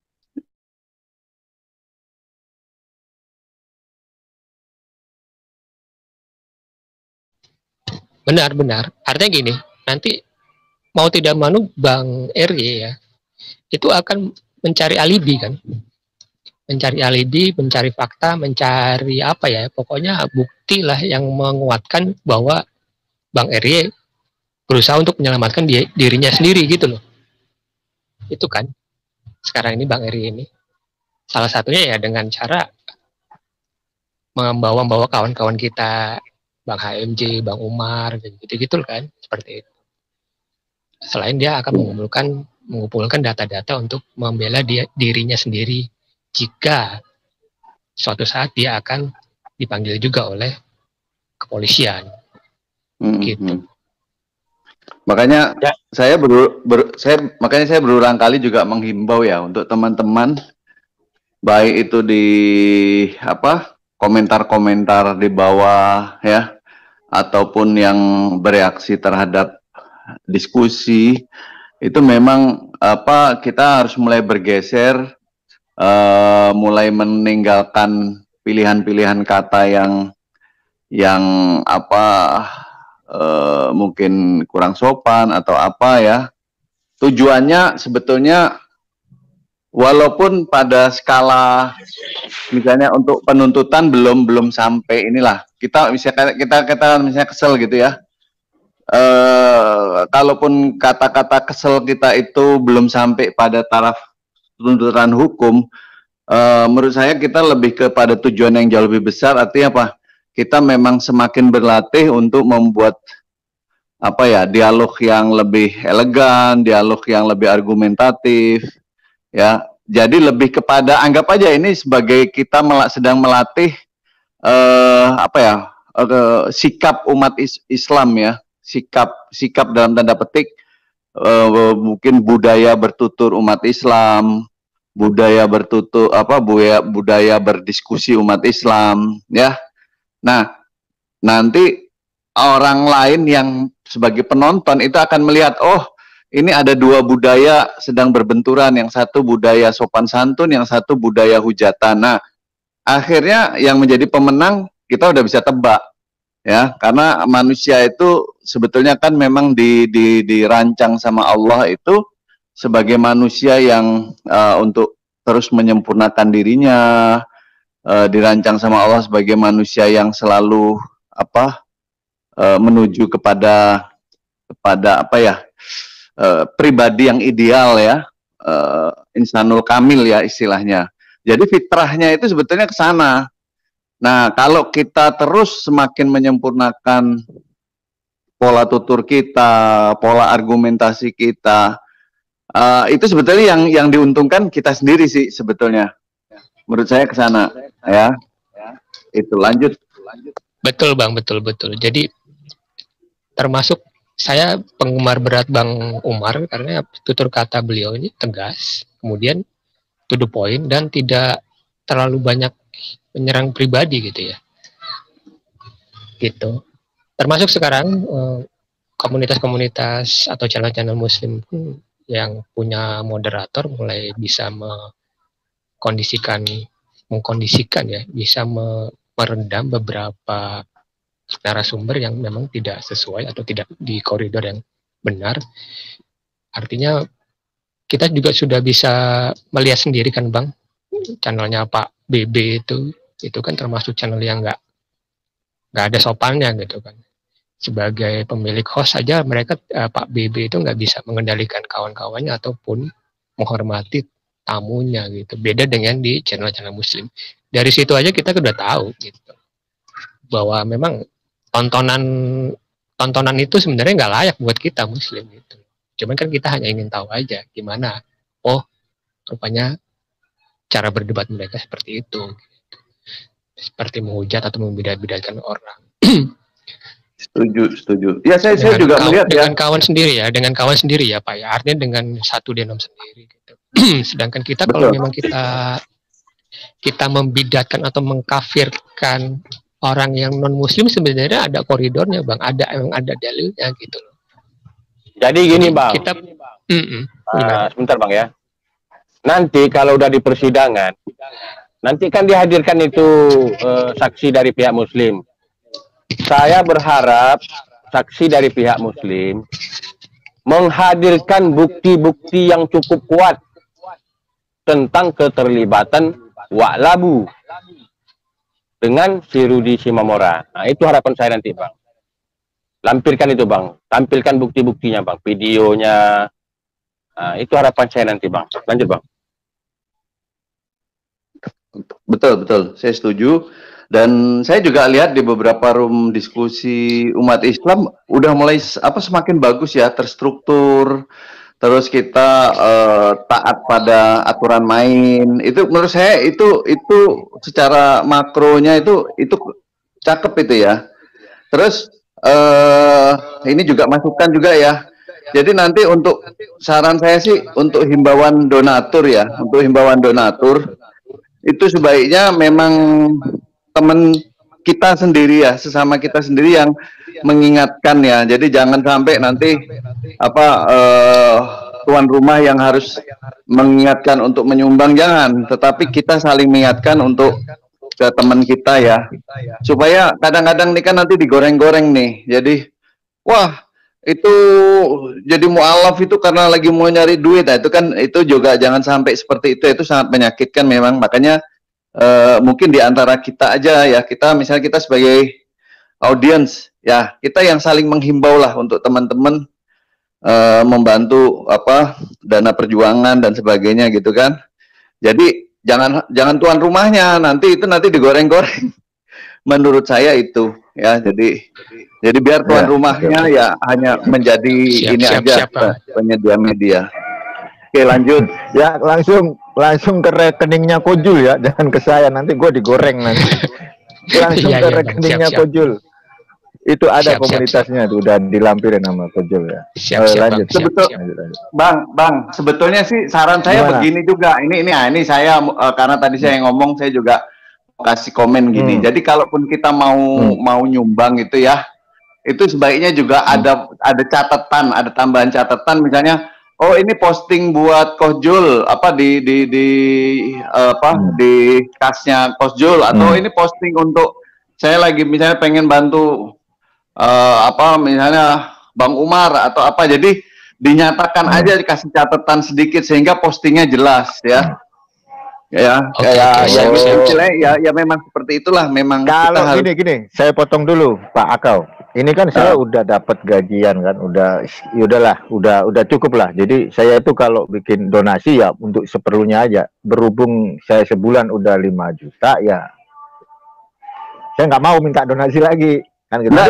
Benar. Artinya gini, nanti mau tidak mau Bang RY ya, itu akan mencari alibi kan. Mencari alibi, mencari fakta, mencari apa ya, pokoknya bukti lah yang menguatkan bahwa Bang RY berusaha untuk menyelamatkan dirinya sendiri gitu loh. Itu kan sekarang ini Bang RY ini salah satunya ya dengan cara membawa kawan-kawan kita, Bang HMJ, Bang Umar, gitu-gitu kan, seperti itu. Selain dia akan mengumpulkan data-data untuk membela dirinya sendiri jika suatu saat dia akan dipanggil juga oleh kepolisian. Gitu. Makanya ya, saya berulang kali juga menghimbau ya untuk teman-teman, baik itu di komentar-komentar di bawah ya, ataupun yang bereaksi terhadap diskusi, itu memang kita harus mulai bergeser, mulai meninggalkan pilihan-pilihan kata yang mungkin kurang sopan atau apa ya. Tujuannya sebetulnya, walaupun pada skala misalnya untuk penuntutan belum sampai inilah, kita misalnya kesel gitu ya. Kalaupun kata-kata kesel kita itu belum sampai pada taraf tuntutan hukum, menurut saya kita lebih kepada tujuan yang jauh lebih besar. Artinya apa? Kita memang semakin berlatih untuk membuat dialog yang lebih elegan, dialog yang lebih argumentatif, ya. Jadi lebih kepada, anggap aja ini sebagai kita sedang melatih sikap umat Islam ya, sikap dalam tanda petik, mungkin budaya bertutur umat Islam, budaya berdiskusi umat Islam ya. Nah, nanti orang lain yang sebagai penonton itu akan melihat, oh ini ada dua budaya sedang berbenturan, yang satu budaya sopan santun, yang satu budaya hujatan. Nah, akhirnya yang menjadi pemenang kita udah bisa tebak, ya, karena manusia itu sebetulnya kan memang dirancang sama Allah itu sebagai manusia yang untuk terus menyempurnakan dirinya, dirancang sama Allah sebagai manusia yang selalu menuju kepada apa ya, pribadi yang ideal ya, insanul kamil ya istilahnya. Jadi fitrahnya itu sebetulnya ke sana. Nah, kalau kita terus semakin menyempurnakan pola tutur kita, pola argumentasi kita, itu sebetulnya yang diuntungkan kita sendiri sih sebetulnya. Menurut saya ke sana ya. Itu lanjut. Betul Bang, betul. Jadi termasuk saya penggemar berat Bang Umar karena tutur kata beliau ini tegas, kemudian to the point dan tidak terlalu banyak menyerang pribadi gitu ya. Gitu. Termasuk sekarang komunitas-komunitas atau channel-channel muslim yang punya moderator mulai bisa mengkondisikan ya, bisa meredam beberapa narasumber yang memang tidak sesuai atau tidak di koridor yang benar. Artinya kita juga sudah bisa melihat sendiri kan Bang, channelnya Pak BB itu kan termasuk channel yang nggak ada sopannya gitu kan. Sebagai pemilik host saja mereka Pak BB itu nggak bisa mengendalikan kawan-kawannya ataupun menghormati tamunya gitu. Beda dengan di channel-channel muslim. Dari situ aja kita udah tahu gitu bahwa memang tontonan itu sebenarnya nggak layak buat kita muslim gitu. Cuman kan kita hanya ingin tahu aja gimana. Oh, rupanya cara berdebat mereka seperti itu. Gitu. Seperti menghujat atau membidat-bidatkan orang. Setuju. Ya saya juga melihat dengan kawan sendiri ya Pak ya. Artinya dengan satu denom sendiri gitu. Sedangkan kita kalau memang kita membidatkan atau mengkafirkan orang yang non muslim sebenarnya ada koridornya Bang, ada dalilnya gitu loh. Jadi gini Bang, sebentar Bang ya. Nanti kalau udah di persidangan, nanti kan dihadirkan itu saksi dari pihak muslim. Saya berharap saksi dari pihak muslim menghadirkan bukti-bukti yang cukup kuat tentang keterlibatan Wa'labu dengan si Rudi Simamora. Nah, itu harapan saya nanti Bang. Lampirkan itu Bang, tampilkan bukti-buktinya Bang, videonya. Nah, itu harapan saya nanti Bang. Lanjut Bang. Betul, saya setuju. Dan saya juga lihat di beberapa room diskusi umat Islam udah mulai semakin bagus ya, terstruktur. Terus kita taat pada aturan main. Itu menurut saya itu secara makronya itu cakep itu ya. Terus ini juga masukan juga ya. Jadi nanti untuk saran saya sih untuk himbauan donatur ya, itu sebaiknya memang teman kita sendiri ya, sesama kita sendiri yang mengingatkan ya. Jadi jangan sampai nanti tuan rumah yang harus mengingatkan untuk menyumbang, jangan, tetapi kita saling mengingatkan untuk ke teman kita ya, supaya kadang-kadang nih kan nanti digoreng-goreng nih, jadi wah itu jadi mualaf itu karena lagi mau nyari duit. Nah, itu juga jangan sampai seperti itu sangat menyakitkan memang. Makanya mungkin di antara kita aja ya, kita misalnya kita sebagai audiens ya, kita yang saling menghimbau lah untuk teman-teman membantu dana perjuangan dan sebagainya gitu kan. Jadi jangan tuan rumahnya nanti digoreng-goreng. Menurut saya itu ya, jadi biar tuan rumahnya ya hanya menjadi penyedia media. Oke, lanjut ya, langsung ke rekeningnya Kojul ya, jangan ke saya, nanti gue digoreng nanti. Langsung ke rekeningnya Kojul. Itu ada komunitasnya tuh, udah dilampirin sama Kojul ya. Lanjut. Bang, sebetulnya sih saran saya begini juga. Ini saya karena tadi saya ngomong, saya juga kasih komen gini. Jadi kalaupun kita mau nyumbang gitu ya, itu sebaiknya juga ada catatan, ada tambahan catatan, misalnya oh ini posting buat Kosjul apa di kasnya Kosjul, atau ini posting untuk saya lagi misalnya pengen bantu misalnya Bang Umar atau apa, jadi dinyatakan aja, dikasih catatan sedikit sehingga postingnya jelas ya. Ya, memang seperti itulah, memang. Kalau gini, saya potong dulu Pak Akau. Ini kan saya udah dapat gajian kan, udah cukup lah. Jadi saya itu kalau bikin donasi ya untuk seperlunya aja. Berhubung saya sebulan udah 5 juta ya, saya nggak mau minta donasi lagi. Kan gitu.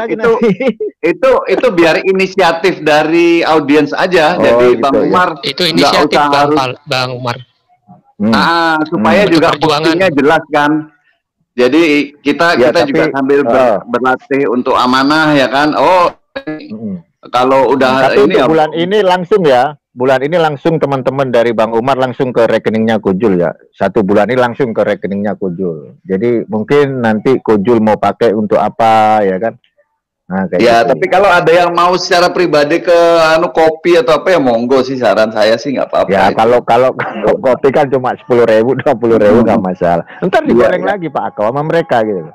Itu biar inisiatif dari audiens aja. Jadi gitu, Bang Umar itu inisiatif Bang Umar. Supaya juga postingnya jelas kan. Jadi kita juga sambil berlatih untuk amanah ya kan. Kalau udah ini bulan ini langsung teman-teman dari Bang Umar langsung ke rekeningnya Kojul ya. 1 bulan ini langsung ke rekeningnya Kojul. Jadi mungkin nanti Kojul mau pakai untuk apa ya kan. Nah, ya gitu. Tapi kalau ada yang mau secara pribadi ke kopi atau apa ya monggo sih, saran saya sih nggak apa-apa. Ya kalau kopi kan cuma 10.000, 20.000 nggak masalah. Ntar digoreng lagi Pak Akau sama mereka gitu.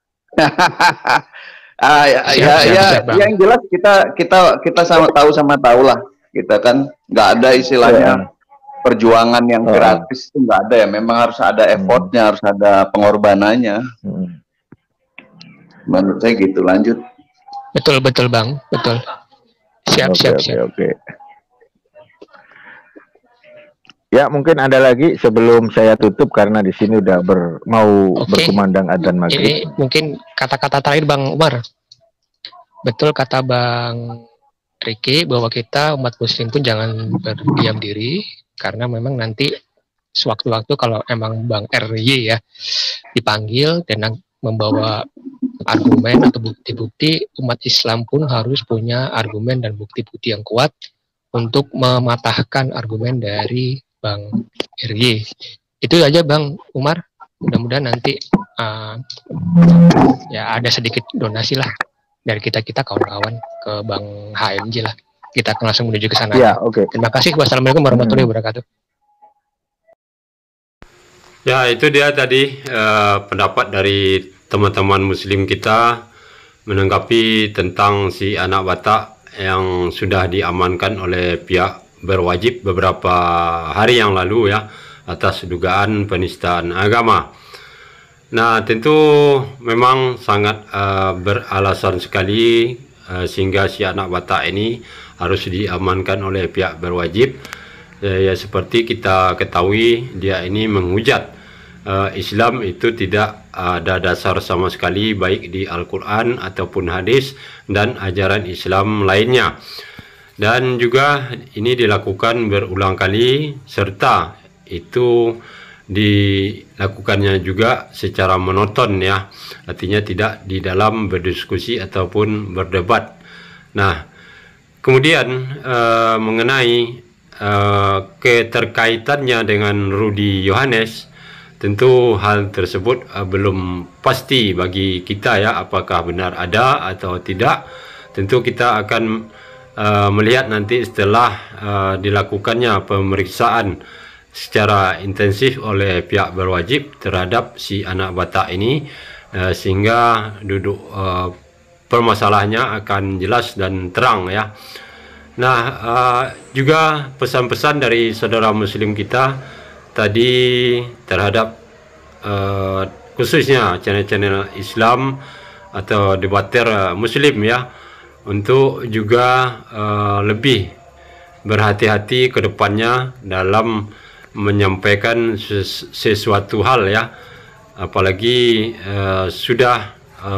Yang jelas kita sama tahu lah, kita kan nggak ada istilahnya perjuangan yang gratis, itu nggak ada ya. Memang harus ada effortnya, harus ada pengorbanannya. Menurut saya gitu. Lanjut. Betul Bang, betul. Siap. Oke. Ya mungkin ada lagi sebelum saya tutup karena di sini udah berkumandang adzan maghrib. Ini mungkin kata-kata terakhir Bang Umar. Betul kata Bang Riki bahwa kita umat Muslim pun jangan berdiam diri, karena memang nanti sewaktu-waktu kalau emang Bang RY ya dipanggil dan membawa argumen atau bukti-bukti, umat Islam pun harus punya argumen dan bukti-bukti yang kuat untuk mematahkan argumen dari Bang RY. Itu aja Bang Umar. Mudah-mudahan nanti ya ada sedikit donasi lah dari kita kawan-kawan ke Bang HMJ lah. Kita akan langsung menuju ke sana. Ya, oke. Terima kasih. Wassalamualaikum warahmatullahi wabarakatuh. Ya, itu dia tadi pendapat dari teman-teman Muslim kita menanggapi tentang si anak Batak yang sudah diamankan oleh pihak berwajib beberapa hari yang lalu ya, atas dugaan penistaan agama. Nah, tentu memang sangat beralasan sekali sehingga si anak Batak ini harus diamankan oleh pihak berwajib. Ya, seperti kita ketahui, dia ini menghujat Islam itu tidak ada dasar sama sekali, baik di Al-Quran ataupun hadis dan ajaran Islam lainnya. Dan juga ini dilakukan berulang kali, serta itu dilakukannya juga secara monoton ya, artinya tidak di dalam berdiskusi ataupun berdebat. Nah, kemudian mengenai keterkaitannya dengan Rudy Yohanes, tentu hal tersebut belum pasti bagi kita ya, apakah benar ada atau tidak. Tentu kita akan melihat nanti setelah dilakukannya pemeriksaan secara intensif oleh pihak berwajib terhadap si anak Batak ini, sehingga duduk permasalahannya akan jelas dan terang ya. Nah, juga pesan-pesan dari saudara Muslim kita tadi terhadap khususnya channel-channel Islam atau debater Muslim ya, untuk juga lebih berhati-hati ke depannya dalam menyampaikan sesuatu hal ya, apalagi sudah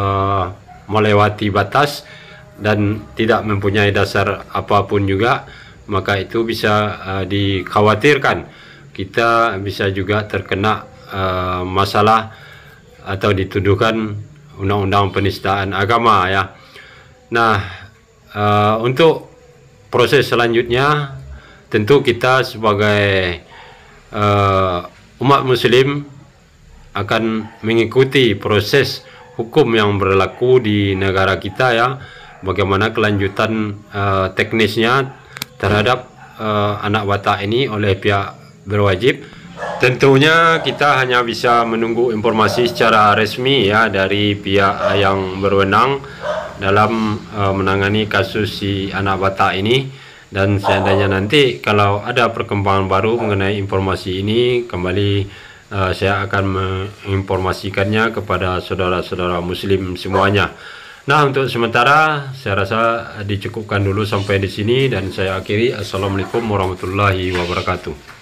melewati batas dan tidak mempunyai dasar apapun juga, maka itu bisa dikhawatirkan kita bisa juga terkena masalah atau dituduhkan undang-undang penistaan agama ya. Nah, untuk proses selanjutnya tentu kita sebagai umat Muslim akan mengikuti proses hukum yang berlaku di negara kita ya, bagaimana kelanjutan teknisnya terhadap anak Batak ini oleh pihak berwajib. Tentunya kita hanya bisa menunggu informasi secara resmi ya dari pihak yang berwenang dalam menangani kasus si anak Batak ini, dan seandainya nanti kalau ada perkembangan baru mengenai informasi ini kembali saya akan menginformasikannya kepada saudara-saudara muslim semuanya. Nah, untuk sementara saya rasa dicukupkan dulu sampai di sini dan saya akhiri. Assalamualaikum warahmatullahi wabarakatuh.